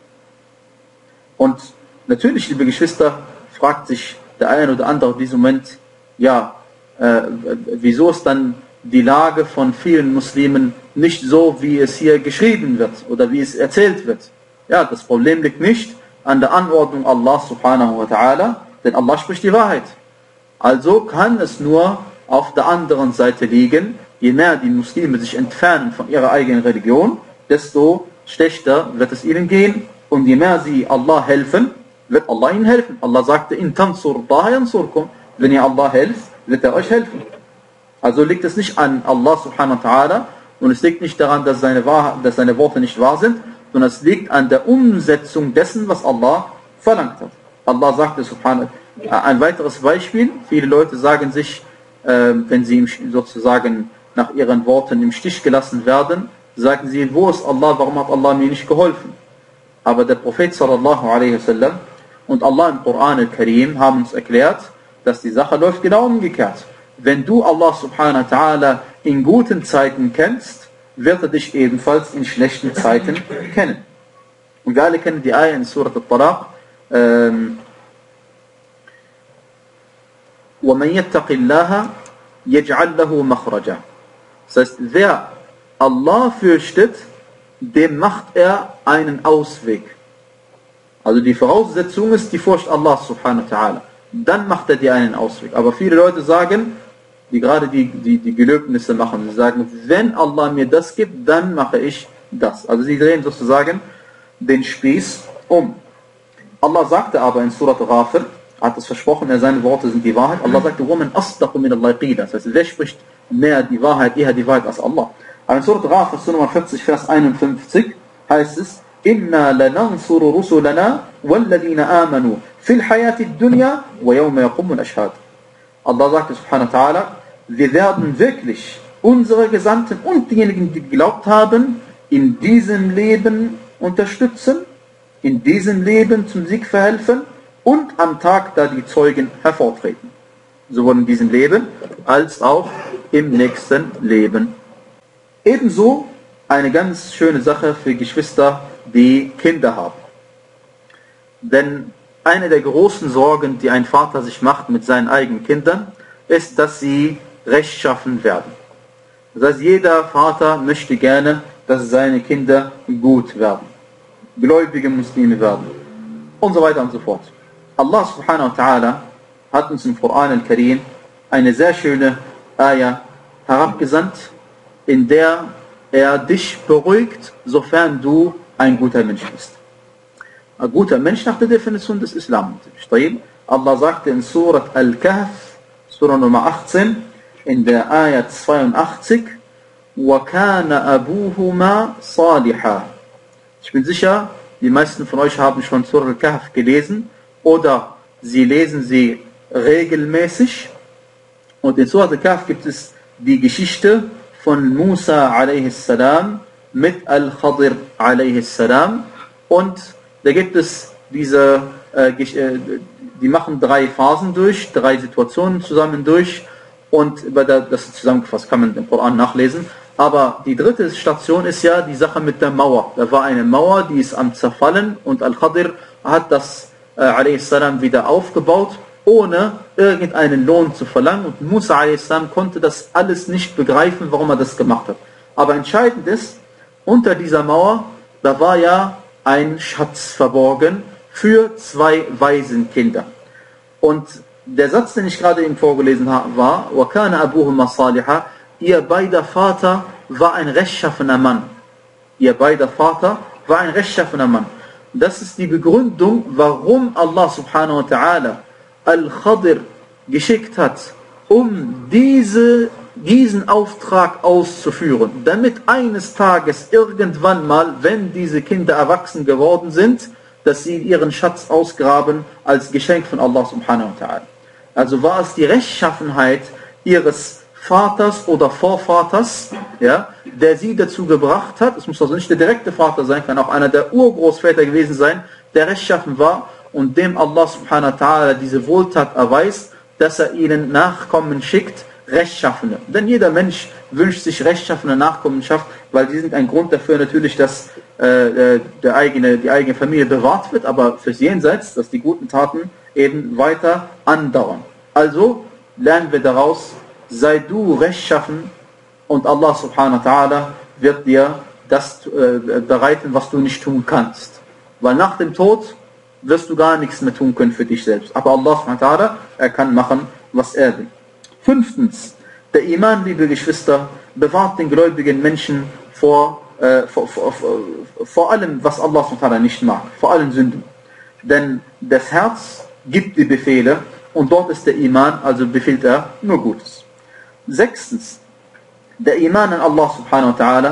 Speaker 1: Und natürlich, liebe Geschwister, fragt sich der eine oder andere in diesem Moment, ja, wieso ist dann die Lage von vielen Muslimen nicht so, wie es hier geschrieben wird oder wie es erzählt wird. Ja, das Problem liegt nicht an der Anordnung Allah subhanahu wa ta'ala, denn Allah spricht die Wahrheit. Also kann es nur auf der anderen Seite liegen, je mehr die Muslime sich entfernen von ihrer eigenen Religion, desto schlechter wird es ihnen gehen, und je mehr sie Allah helfen, wird Allah ihnen helfen. Allah sagte, in tansurullah yansurkum, wenn ihr Allah helft, wird er euch helfen. Also liegt es nicht an Allah subhanahu wa ta'ala, und es liegt nicht daran, dass seine Worte nicht wahr sind, sondern es liegt an der Umsetzung dessen, was Allah verlangt hat. Allah sagte subhanahu, ein weiteres Beispiel, viele Leute sagen sich, wenn sie sozusagen nach ihren Worten im Stich gelassen werden, sagen sie, wo ist Allah, warum hat Allah mir nicht geholfen? Aber der Prophet sallallahu alaihi wasallam und Allah im Koran al-Karim haben uns erklärt, dass die Sache läuft genau umgekehrt. Wenn du Allah subhanahu wa ta'ala in guten Zeiten kennst, wird er dich ebenfalls in schlechten Zeiten kennen. Und wir alle kennen die Ayah in Surat al-Talaq, وَمَنْ يَتَّقِ اللَّهَ يَجْعَلْ لَهُ مَخْرَجًا. Das heißt, wer Allah fürchtet, dem macht er einen Ausweg. Also die Voraussetzung ist die Furcht Allah subhanahu wa ta'ala. Dann macht er dir einen Ausweg. Aber viele Leute sagen, die gerade die Gelöbnisse machen, sie sagen, wenn Allah mir das gibt, dann mache ich das. Also sie drehen sozusagen den Spieß um. Allah sagte aber in Surat Ghafir, hat es versprochen, seine Worte sind die Wahrheit. Allah sagte, وَمَنْ أَصْدَقُ مِنَ اللَّهِ قِيلًا. Das heißt, wer spricht mehr die Wahrheit, eher die Wahrheit als Allah. Aber in Surat Ghafir, Surah 40, Vers 51, heißt es, إِنَّا لَنَنْصُرُ رُسُلَنَا وَالَّذِينَ آمَنُوا فِي الْحَيَاةِ الدُّنْيَا وَيَوْمَ يَقُومُ الْأَشْهَادُ. Allah sagte, subhanahu wa ta'ala, wir werden wirklich unsere Gesandten und diejenigen, die geglaubt haben, in diesem Leben unterstützen, in diesem Leben zum Sieg verhelfen und am Tag, da die Zeugen hervortreten. Sowohl in diesem Leben als auch im nächsten Leben. Ebenso eine ganz schöne Sache für Geschwister, die Kinder haben. Denn eine der großen Sorgen, die ein Vater sich macht mit seinen eigenen Kindern, ist, dass sie rechtschaffen werden. Das heißt, jeder Vater möchte gerne, dass seine Kinder gut werden, gläubige Muslime werden und so weiter und so fort. Allah subhanahu wa ta'ala hat uns im Koran al-Karim eine sehr schöne Ayah herabgesandt, in der er dich beruhigt, sofern du ein guter Mensch bist. Ein guter Mensch nach der Definition des Islam. Allah sagte in Surat Al-Kahf, Surah Nummer 18, in der Ayah 82, وَكَانَ أَبُوهُمَا صَالِحًا. Ich bin sicher, die meisten von euch haben schon Surah Al-Kahf gelesen oder sie lesen sie regelmäßig. Und in Surah Al-Kahf gibt es die Geschichte von Musa a.s. mit Al-Khadir a.s. Und da gibt es diese, die machen 3 Phasen durch, 3 Situationen zusammen durch, und das ist zusammengefasst, kann man im Koran nachlesen. Aber die dritte Station ist ja die Sache mit der Mauer. Da war eine Mauer, die ist am Zerfallen, und Al-Khadir hat das a.s. wieder aufgebaut, ohne irgendeinen Lohn zu verlangen. Und Musa a.s. konnte das alles nicht begreifen, warum er das gemacht hat. Aber entscheidend ist, unter dieser Mauer, da war ja ein Schatz verborgen für 2 Waisenkinder. Und der Satz, den ich gerade eben vorgelesen habe, war, وَكَانَ أَبُوهُمَا صَالِحًا. Ihr beider Vater war ein rechtschaffener Mann. Ihr beider Vater war ein rechtschaffener Mann. Das ist die Begründung, warum Allah subhanahu wa ta'ala Al-Khadir geschickt hat, um diesen Auftrag auszuführen, damit eines Tages irgendwann mal, wenn diese Kinder erwachsen geworden sind, dass sie ihren Schatz ausgraben als Geschenk von Allah subhanahu wa ta'ala. Also war es die Rechtschaffenheit ihres Vaters oder Vorvaters, ja, der sie dazu gebracht hat, es muss also nicht der direkte Vater sein, kann auch einer der Urgroßväter gewesen sein, der rechtschaffen war und dem Allah subhanahu wa ta'ala diese Wohltat erweist, dass er ihnen Nachkommen schickt, Rechtschaffene. Denn jeder Mensch wünscht sich rechtschaffene Nachkommenschaft, weil die sind ein Grund dafür natürlich, dass die eigene Familie bewahrt wird, aber fürs Jenseits, dass die guten Taten eben weiter andauern. Also lernen wir daraus, sei du rechtschaffen und Allah subhanahu wa ta'ala wird dir das bereiten, was du nicht tun kannst. Weil nach dem Tod wirst du gar nichts mehr tun können für dich selbst. Aber Allah subhanahu wa ta'ala, er kann machen, was er will. 5. Der Iman, liebe Geschwister, bewahrt den gläubigen Menschen vor allem, was Allah subhanahu wa ta'ala nicht mag, vor allen Sünden. Denn das Herz gibt die Befehle und dort ist der Iman, also befiehlt er nur Gutes. 6. Der Iman an Allah subhanahu wa ta'ala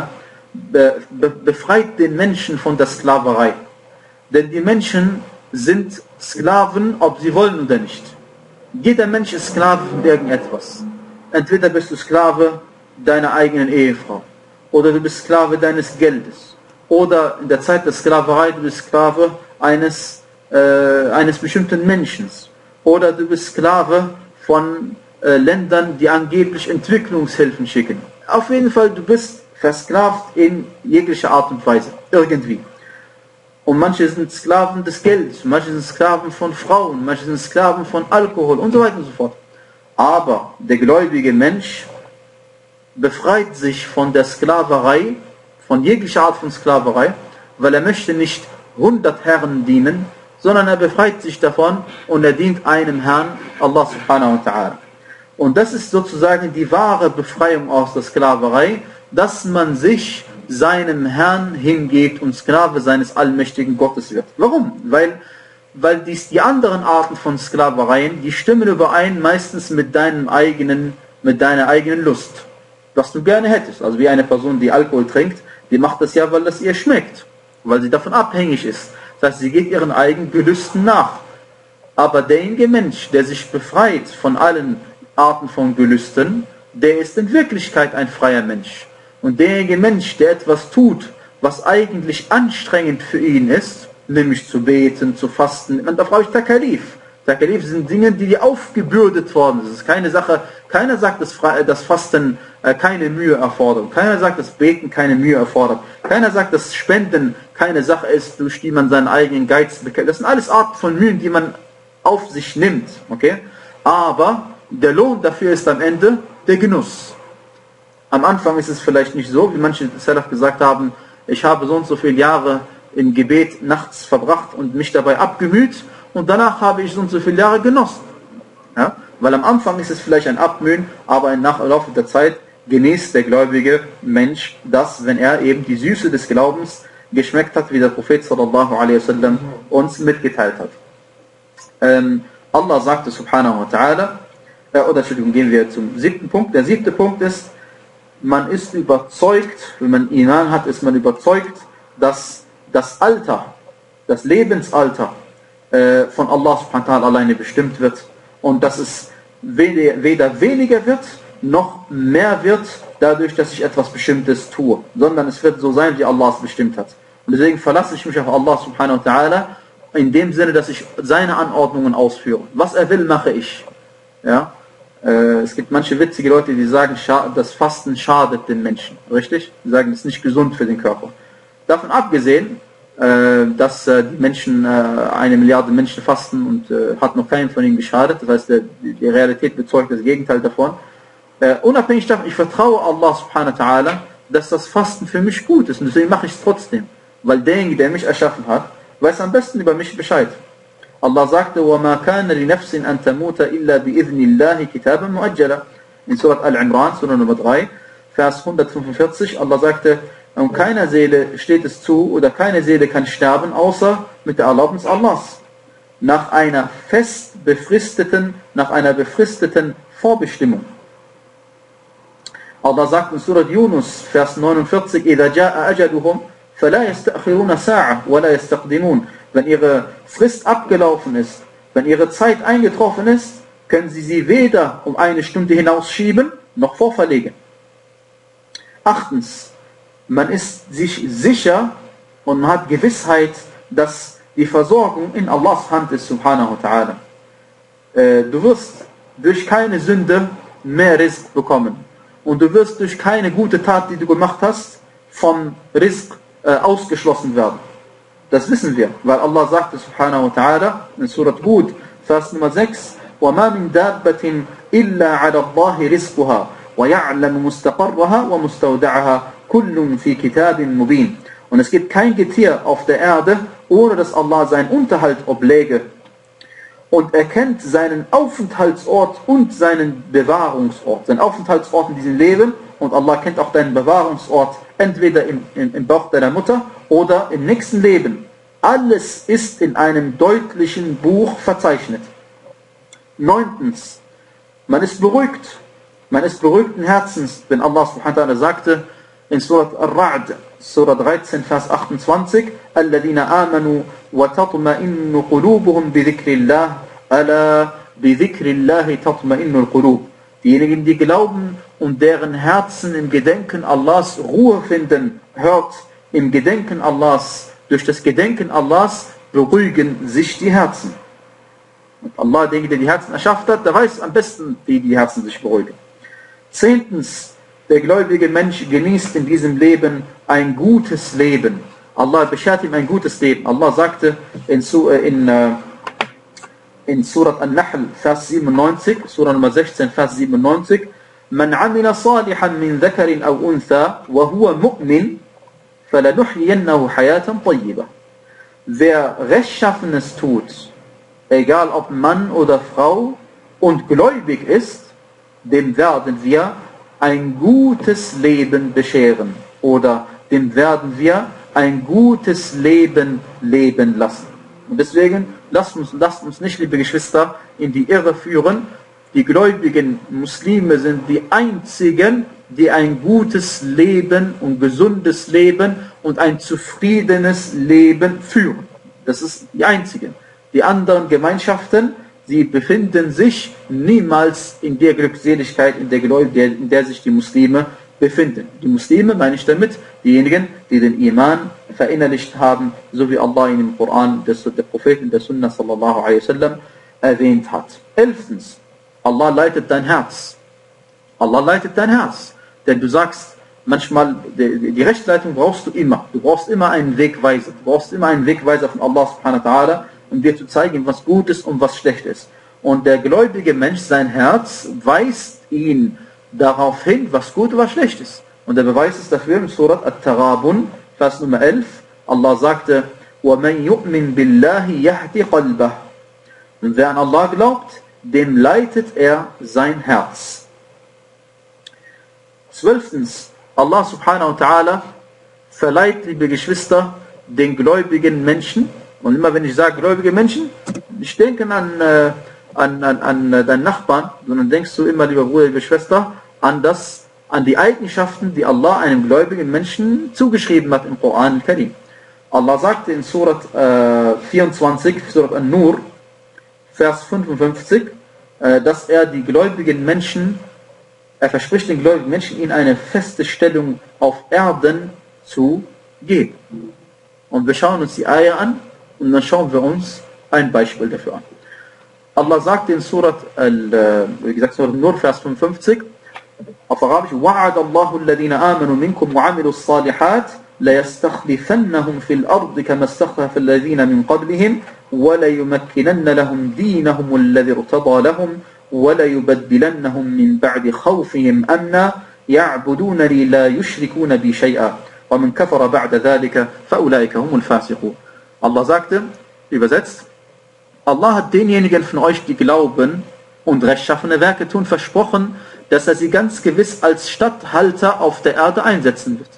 Speaker 1: befreit den Menschen von der Sklaverei. Denn die Menschen sind Sklaven, ob sie wollen oder nicht. Jeder Mensch ist Sklave von irgendetwas. Entweder bist du Sklave deiner eigenen Ehefrau, oder du bist Sklave deines Geldes, oder in der Zeit der Sklaverei du bist Sklave eines bestimmten Menschen, oder du bist Sklave von Ländern, die angeblich Entwicklungshilfen schicken. Auf jeden Fall, du bist versklavt in jeglicher Art und Weise, irgendwie. Und manche sind Sklaven des Geldes, manche sind Sklaven von Frauen, manche sind Sklaven von Alkohol und so weiter und so fort. Aber der gläubige Mensch befreit sich von der Sklaverei, von jeglicher Art von Sklaverei, weil er möchte nicht 100 Herren dienen, sondern er befreit sich davon und er dient einem Herrn, Allah subhanahu wa ta'ala. Und das ist sozusagen die wahre Befreiung aus der Sklaverei, dass man sich seinem Herrn hingeht und Sklave seines allmächtigen Gottes wird. Warum? Weil die anderen Arten von Sklavereien, die stimmen überein meistens mit deiner eigenen Lust, was du gerne hättest. Also wie eine Person, die Alkohol trinkt, die macht das ja, weil das ihr schmeckt, weil sie davon abhängig ist. Das heißt, sie geht ihren eigenen Gelüsten nach. Aber derjenige Mensch, der sich befreit von allen Arten von Gelüsten, der ist in Wirklichkeit ein freier Mensch. Und derjenige Mensch, der etwas tut, was eigentlich anstrengend für ihn ist, nämlich zu beten, zu fasten, da frage ich Takalif. Takalif sind Dinge, die dir aufgebürdet worden sind. Das ist keine Sache, keiner sagt, dass Fasten keine Mühe erfordert. Keiner sagt, dass Beten keine Mühe erfordert. Keiner sagt, dass Spenden keine Sache ist, durch die man seinen eigenen Geiz bekämpft. Das sind alles Arten von Mühen, die man auf sich nimmt. Okay? Aber der Lohn dafür ist am Ende der Genuss. Am Anfang ist es vielleicht nicht so, wie manche Salaf gesagt haben, ich habe so und so viele Jahre im Gebet nachts verbracht und mich dabei abgemüht und danach habe ich so und so viele Jahre genossen. Ja? Weil am Anfang ist es vielleicht ein Abmühen, aber im Laufe der Zeit genießt der gläubige Mensch das, wenn er eben die Süße des Glaubens geschmeckt hat, wie der Prophet sallallahu alaihi wasallam uns mitgeteilt hat. Allah sagte subhanahu wa ta'ala, gehen wir zum 7. Punkt. Der 7. Punkt ist, man ist überzeugt, wenn man Iman hat, ist man überzeugt, dass das Alter, das Lebensalter von Allah subhanahu wa ta'ala alleine bestimmt wird und dass es weder weniger wird, noch mehr wird, dadurch, dass ich etwas Bestimmtes tue, sondern es wird so sein, wie Allah es bestimmt hat. Und deswegen verlasse ich mich auf Allah subhanahu wa ta'ala in dem Sinne, dass ich seine Anordnungen ausführe. Was er will, mache ich. Ja? Es gibt manche witzige Leute, die sagen, das Fasten schadet den Menschen. Richtig? Die sagen, es ist nicht gesund für den Körper. Davon abgesehen, dass die Menschen, 1 Milliarde Menschen fasten und hat noch keinem von ihnen geschadet. Das heißt, die Realität bezeugt das Gegenteil davon. Unabhängig davon, ich vertraue Allah subhanahu wa ta'ala, dass das Fasten für mich gut ist. Und deswegen mache ich es trotzdem. Weil derjenige, der mich erschaffen hat, weiß am besten über mich Bescheid. Allah sagte, وَمَا كَانَ لِنَفْسٍ أَن تَمُوتَ إِلَّا بِإِذْنِ اللَّهِ كِتَابًا مُؤَجَّلًا. In Surat Al-Imran, Surah Nummer 3, Vers 145, Allah sagte, und keiner Seele steht es zu, oder keine Seele kann sterben, außer mit der Erlaubnis Allahs. Nach einer befristeten Vorbestimmung. Allah sagt in Surat Yunus, Vers 49, إِذَا جَاءَ أَجَلُهُمْ فَلَا يَسْتَأْخِرُونَ سَاعَةً وَلَا يَسْتَقْدِمُونَ. wenn ihre Frist abgelaufen ist, wenn ihre Zeit eingetroffen ist, können sie weder um eine Stunde hinausschieben, noch vorverlegen. Achtens, man ist sich sicher und man hat Gewissheit, dass die Versorgung in Allahs Hand ist, subhanahu wa ta'ala. Du wirst durch keine Sünde mehr Rizq bekommen. Und du wirst durch keine gute Tat, die du gemacht hast, vom Rizq ausgeschlossen werden. Das wissen wir, weil Allah sagte, subhanahu wa ta'ala, in Surat Hud, Vers Nummer 6, وَمَا مِن دَابَّةٍ إِلَّا عَلَى اللَّهِ رِزْقُهَا وَيَعْلَمُ مُسْتَقَرَّهَا وَمُسْتَوْدَعَهَا كُلٌّ فِي كِتَابٍ مُبِينٍ. Und es gibt kein Getier auf der Erde, ohne dass Allah seinen Unterhalt obläge. Und er kennt seinen Aufenthaltsort und seinen Bewahrungsort. Sein Aufenthaltsort in diesem Leben, und Allah kennt auch deinen Bewahrungsort, entweder im Bauch deiner Mutter oder im nächsten Leben. Alles ist in einem deutlichen Buch verzeichnet. 9. Man ist beruhigt. Man ist beruhigten Herzens, wenn Allah subhanahu wa ta'ala sagte in Surat Ar-Ra'd, Surah 13, Vers 28, الَّذِينَ آمَنُوا وَتَطْمَئِنُّ قُلُوبُهُمْ بِذِكْرِ اللَّهِ أَلَا بِذِكْرِ اللَّهِ تَطْمَئِنُّ الْقُلُوبِ. Diejenigen, die glauben und deren Herzen im Gedenken Allahs Ruhe finden, hört im Gedenken Allahs, durch das Gedenken Allahs beruhigen sich die Herzen. Und Allah, der die Herzen erschafft hat, der weiß am besten, wie die Herzen sich beruhigen. 10. Der gläubige Mensch genießt in diesem Leben ein gutes Leben. Allah beschert ihm ein gutes Leben. Allah sagte in Surat An-Nahl, Vers 97, Surah Nummer 16, Vers 97, Man amila salihan min dhakarin aw untha, wa huwa mu'min, falanuhyiyannahu hayatan tayyibah. Wer Rechtschaffenes tut, egal ob Mann oder Frau, und gläubig ist, dem werden wir ein gutes Leben bescheren. Oder dem werden wir ein gutes Leben leben lassen. Und deswegen, lasst uns nicht, liebe Geschwister, in die Irre führen. Die gläubigen Muslime sind die einzigen, die ein gutes Leben und gesundes Leben und ein zufriedenes Leben führen. Das ist die einzigen. Die anderen Gemeinschaften, sie befinden sich niemals in der Glückseligkeit, in der sich die Muslime befinden. Die Muslime meine ich damit diejenigen, die den Iman verinnerlicht haben, so wie Allah in dem Koran, der Prophet in der Sunna sallallahu alaihi wasallam erwähnt hat. 11. Allah leitet dein Herz. Allah leitet dein Herz. Denn du sagst manchmal, die Rechtsleitung brauchst du immer. Du brauchst immer einen Wegweiser. Du brauchst immer einen Wegweiser von Allah subhanahu wa ta'ala, um dir zu zeigen, was gut ist und was schlecht ist. Und der gläubige Mensch, sein Herz, weist ihn darauf hin, was gut und was schlecht ist. Und der Beweis ist dafür im Surat At-Tarabun, Vers Nummer 11, Allah sagte, وَمَنْ يُؤْمِنْ بِاللَّهِ يَهْدِ قَلْبَهُ. Und wer an Allah glaubt, dem leitet er sein Herz. 12. Allah subhanahu wa ta'ala verleiht, liebe Geschwister, den gläubigen Menschen. Und immer wenn ich sage gläubige Menschen, ich denke an deinen Nachbarn, sondern denkst du immer, lieber Bruder, liebe Schwester, an die Eigenschaften, die Allah einem gläubigen Menschen zugeschrieben hat im Koran al-Karim. Allah sagte in Surat 24, Surat An-Nur, Vers 55, dass er die gläubigen Menschen, er verspricht den gläubigen Menschen, ihnen eine feste Stellung auf Erden zu geben. Und wir schauen uns die Ayah an und dann schauen wir uns ein Beispiel dafür an. Allah sagt in Surat Nur, Vers 55, auf Arabisch, وَعَدَ اللَّهُ الَّذِينَ آمَنُوا مِنْكُمْ وَعَمِلُوا الصَّالِحَاتِ لَيَسْتَخْلِفَنَّهُمْ فِي الْأَرْضِ كَمَا اسْتَخْلَفَ الَّذِينَ مِنْ قَبْلِهِمْ وَلَيُمَكِّنَنَّ لَهُمْ دِينَهُمُ الَّذِي ارْتَضَى لَهُمْ وَلَيُبَدِّلَنَّهُمْ مِنْ بَعْدِ خَوْفِهِمْ أَمْنًا يَعْبُدُونَنِي لَا يُشْرِكُونَ بِي شَيْئًا وَمَنْ كَفَرَ بَعْدَ ذَلِكَ فَأُولَئِكَ هُمُ الْفَاسِقُونَ. Allah sagte, übersetzt, Allah hat denjenigen von euch, die glauben und rechtschaffene Werke tun, versprochen, dass er sie ganz gewiss als Statthalter auf der Erde einsetzen wird.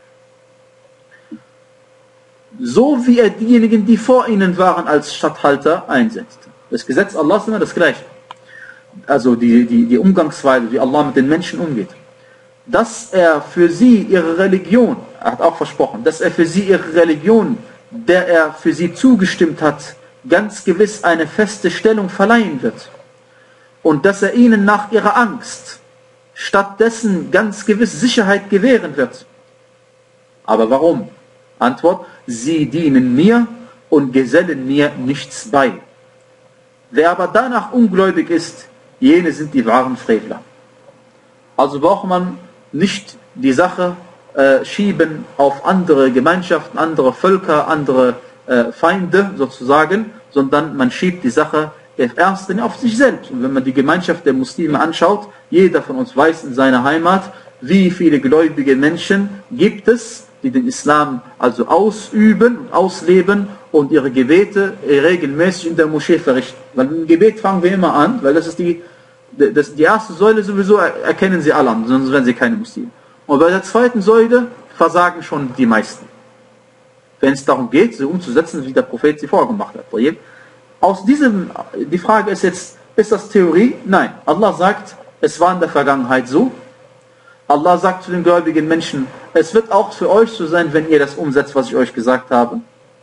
Speaker 1: So wie er diejenigen, die vor ihnen waren, als Statthalter einsetzte. Das Gesetz Allahs ist immer das gleiche. Also die Umgangsweise, wie Allah mit den Menschen umgeht. Dass er für sie ihre Religion, er hat auch versprochen, dass er für sie ihre Religion der er für sie zugestimmt hat, ganz gewiss eine feste Stellung verleihen wird und dass er ihnen nach ihrer Angst stattdessen ganz gewiss Sicherheit gewähren wird. Aber warum? Antwort: Sie dienen mir und gesellen mir nichts bei. Wer aber danach ungläubig ist, jene sind die wahren Frevler. Also braucht man nicht die Sache schieben auf andere Gemeinschaften, andere Völker, andere Feinde sozusagen, sondern man schiebt die Sache erst auf sich selbst. Und wenn man die Gemeinschaft der Muslime anschaut, jeder von uns weiß in seiner Heimat, wie viele gläubige Menschen gibt es, die den Islam also ausüben und ausleben und ihre Gebete regelmäßig in der Moschee verrichten. Weil im Gebet fangen wir immer an, weil das ist die erste Säule sowieso, erkennen sie alle an, sonst wären sie keine Muslime. Und bei der zweiten Säule versagen schon die meisten. Wenn es darum geht, sie umzusetzen, wie der Prophet sie vorgemacht hat. Aus diesem, die Frage ist jetzt, ist das Theorie? Nein. Allah sagt, es war in der Vergangenheit so. Allah sagt zu den gläubigen Menschen, es wird auch für euch so sein, wenn ihr das umsetzt, was ich euch gesagt habe.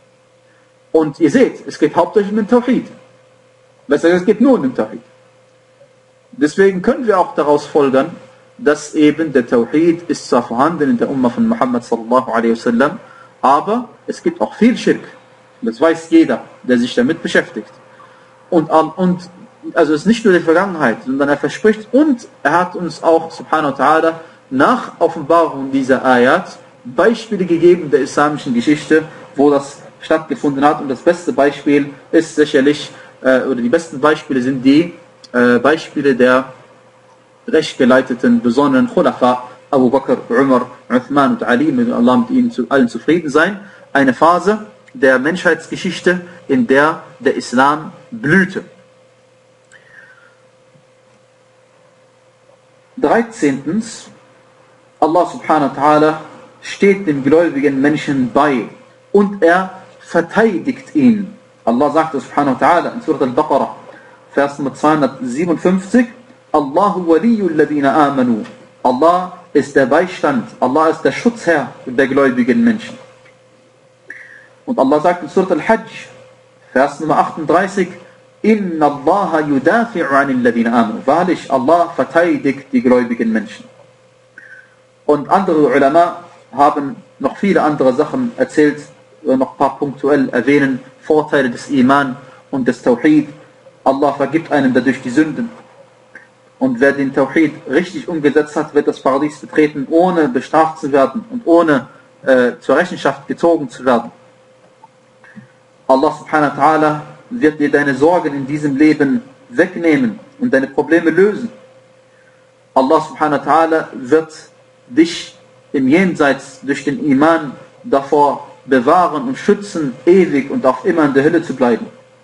Speaker 1: Und ihr seht, es geht hauptsächlich um den Tawhid. Besser gesagt, es geht nur um den Tawhid. Deswegen können wir auch daraus folgern, dass eben der Tawhid ist zwar vorhanden in der Ummah von Muhammad sallallahu alaihi wasallam, aber es gibt auch viel Schirk. Das weiß jeder, der sich damit beschäftigt. Und also es ist nicht nur die Vergangenheit, sondern er verspricht und er hat uns auch, subhanahu wa ta'ala, nach Offenbarung dieser Ayat Beispiele gegeben der islamischen Geschichte, wo das stattgefunden hat. Und das beste Beispiel ist sicherlich, oder die besten Beispiele sind die Beispiele der rechtgeleiteten, besonderen Khulafa, Abu Bakr, Umar, Uthman und Ali, möge Allah mit ihnen allen zufrieden sein. Eine Phase der Menschheitsgeschichte, in der der Islam blühte. 13. Allah subhanahu wa ta'ala steht dem gläubigen Menschen bei und er verteidigt ihn. Allah sagt subhanahu wa ta'ala in Surah Al-Baqarah, Vers Nummer 257, Allahu waliyul ladina amanu. Allah ist der Beistand, Allah ist der Schutzherr der gläubigen Menschen. Und Allah sagt in Surah Al-Hajj, Vers Nummer 38, Inna Allaha yudafi'u anil ladina amanu. Wahrlich, Allah verteidigt die gläubigen Menschen. Und andere Ulama haben noch viele andere Sachen erzählt, noch ein paar punktuell erwähnen, Vorteile des Iman und des Tawhid. Allah vergibt einem dadurch die Sünden. Und wer den Tawhid richtig umgesetzt hat, wird das Paradies betreten, ohne bestraft zu werden und ohne zur Rechenschaft gezogen zu werden. Allah subhanahu wa ta'ala wird dir deine Sorgen in diesem Leben wegnehmen und deine Probleme lösen. Allah subhanahu wa ta'ala wird dich im Jenseits durch den Iman davor bewahren und schützen, ewig und auf immer in der Hölle zu bleiben.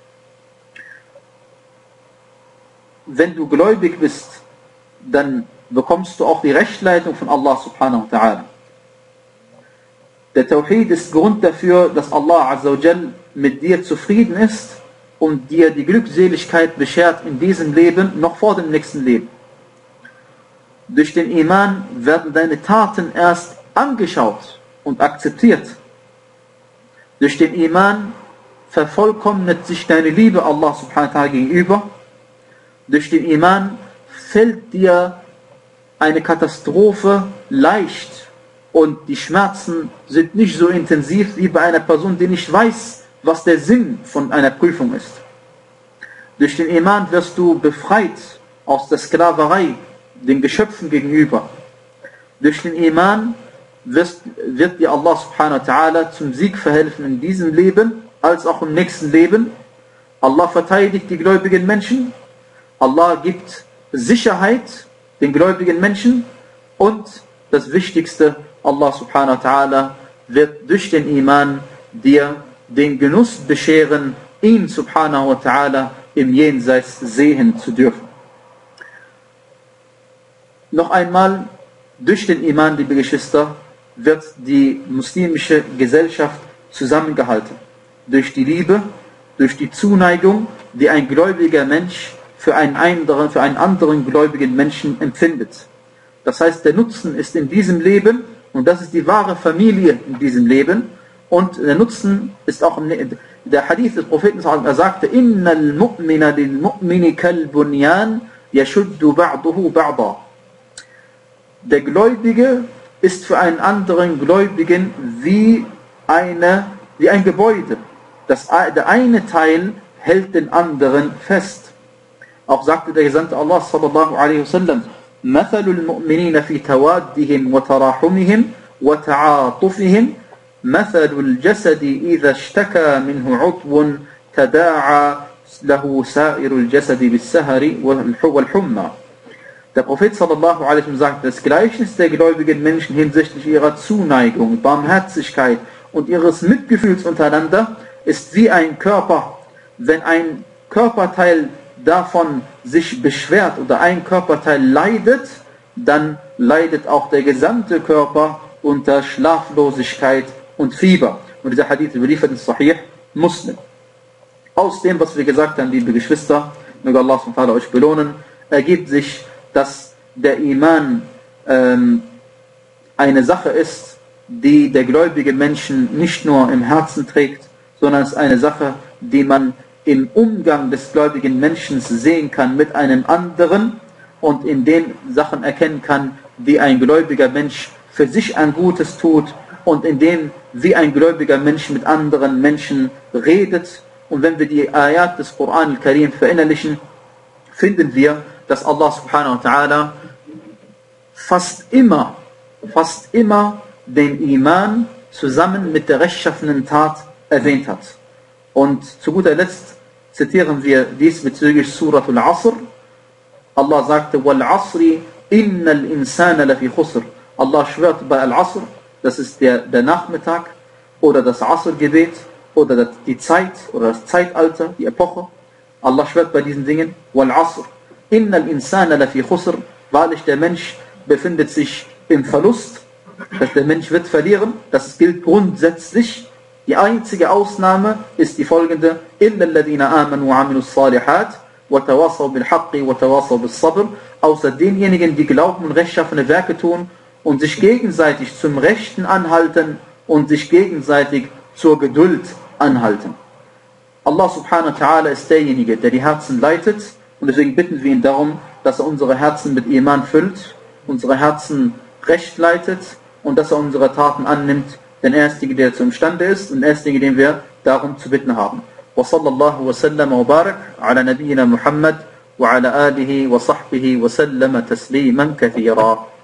Speaker 1: Wenn du gläubig bist, dann bekommst du auch die Rechtleitung von Allah subhanahu wa ta'ala. Der Tawhid ist Grund dafür, dass Allah azza wa jal mit dir zufrieden ist und dir die Glückseligkeit beschert in diesem Leben, noch vor dem nächsten Leben. Durch den Iman werden deine Taten erst angeschaut und akzeptiert. Durch den Iman vervollkommnet sich deine Liebe Allah subhanahu wa ta'ala gegenüber. Durch den Iman fällt dir eine Katastrophe leicht und die Schmerzen sind nicht so intensiv wie bei einer Person, die nicht weiß, was der Sinn von einer Prüfung ist. Durch den Iman wirst du befreit aus der Sklaverei den Geschöpfen gegenüber. Durch den Iman wird dir Allah subhanahu wa ta'ala zum Sieg verhelfen in diesem Leben, als auch im nächsten Leben. Allah verteidigt die gläubigen Menschen. Allah gibt Sicherheit den gläubigen Menschen. Und das Wichtigste, Allah subhanahu wa ta'ala wird durch den Iman dir den Genuss bescheren, ihn subhanahu wa ta'ala im Jenseits sehen zu dürfen. Noch einmal, durch den Iman, liebe Geschwister, wird die muslimische Gesellschaft zusammengehalten. Durch die Liebe, durch die Zuneigung, die ein gläubiger Mensch für einen anderen gläubigen Menschen empfindet. Das heißt, der Nutzen ist in diesem Leben, und das ist die wahre Familie in diesem Leben, Und der Nutzen ist auch der Hadith des Propheten, er sagte, Innal mu'mina lil mu'mini kal bunyan yashuddu ba'duhu ba'da. Der Gläubige ist für einen anderen Gläubigen wie ein Gebäude. Der eine Teil hält den anderen fest. Auch sagte der Gesandte Allah sallallahu alaihi wasallam, مثل المؤمنين في توادهم وتراحمهم وتعاطفهم مثل الجسد إذا اشتكى منه عضو تداعى له سائر الجسد بالسهر والحمى. Der Prophet sallallahu alaihi wasallam sagt, das Gleichnis der gläubigen Menschen hinsichtlich ihrer Zuneigung, Barmherzigkeit und ihres Mitgefühls untereinander ist wie ein Körper. Wenn ein Körperteil davon sich beschwert oder ein Körperteil leidet, dann leidet auch der gesamte Körper unter Schlaflosigkeit und Fieber. Und dieser Hadith überliefert in Sahih Muslim. Aus dem, was wir gesagt haben, liebe Geschwister, möge Allah subhanahu wa ta'ala euch belohnen, ergibt sich, dass der Iman eine Sache ist, die der gläubige Menschen nicht nur im Herzen trägt, sondern es ist eine Sache, die man im Umgang des gläubigen Menschen sehen kann mit einem anderen und in den Sachen erkennen kann, die ein gläubiger Mensch für sich ein Gutes tut und in dem, wie ein gläubiger Mensch mit anderen Menschen redet. Und wenn wir die Ayat des Koran al-Karim verinnerlichen, finden wir, dass Allah subhanahu wa ta'ala fast immer den Iman zusammen mit der rechtschaffenen Tat erwähnt hat. Und zu guter Letzt zitieren wir diesbezüglich Surat al-Asr. Allah sagte, وَالْعَصْرِ إِنَّ الْإِنسَانَ لَفِي خُسْرٍ. Allah schwört bei Al-Asr, das ist der Nachmittag oder das Asr-Gebet oder die Zeit oder das Zeitalter, die Epoche. Allah schwört bei diesen Dingen, وَالْعَصْرِ إِنَّ الْإِنسَانَ لَفِي خُسْرٍ. Wahrlich, der Mensch befindet sich im Verlust, dass der Mensch wird verlieren. Das gilt grundsätzlich. Die einzige Ausnahme ist die folgende: إِلَّا الَّذِينَ آمَنُوا وَعَمِلُوا الصَّالِحَاتِ وَتَوَاصَوْا بِالْحَقِّ وَتَوَاصَوْا بِالصَّبْرِ. Außer denjenigen, die glauben und rechtschaffene Werke tun und sich gegenseitig zum Rechten anhalten und sich gegenseitig zur Geduld anhalten. Allah subhanahu wa ta'ala ist derjenige, der die Herzen leitet, und deswegen bitten wir ihn darum, dass er unsere Herzen mit Iman füllt, unsere Herzen recht leitet und dass er unsere Taten annimmt, denn er ist derjenige, der dazu imstande ist, und er ist derjenige, den wir darum zu bitten haben. Wa sallallahu wa sallam wa barak ala nabiyyina Muhammad wa ala alihi wa sahbihi wa sallama tasliman kathira.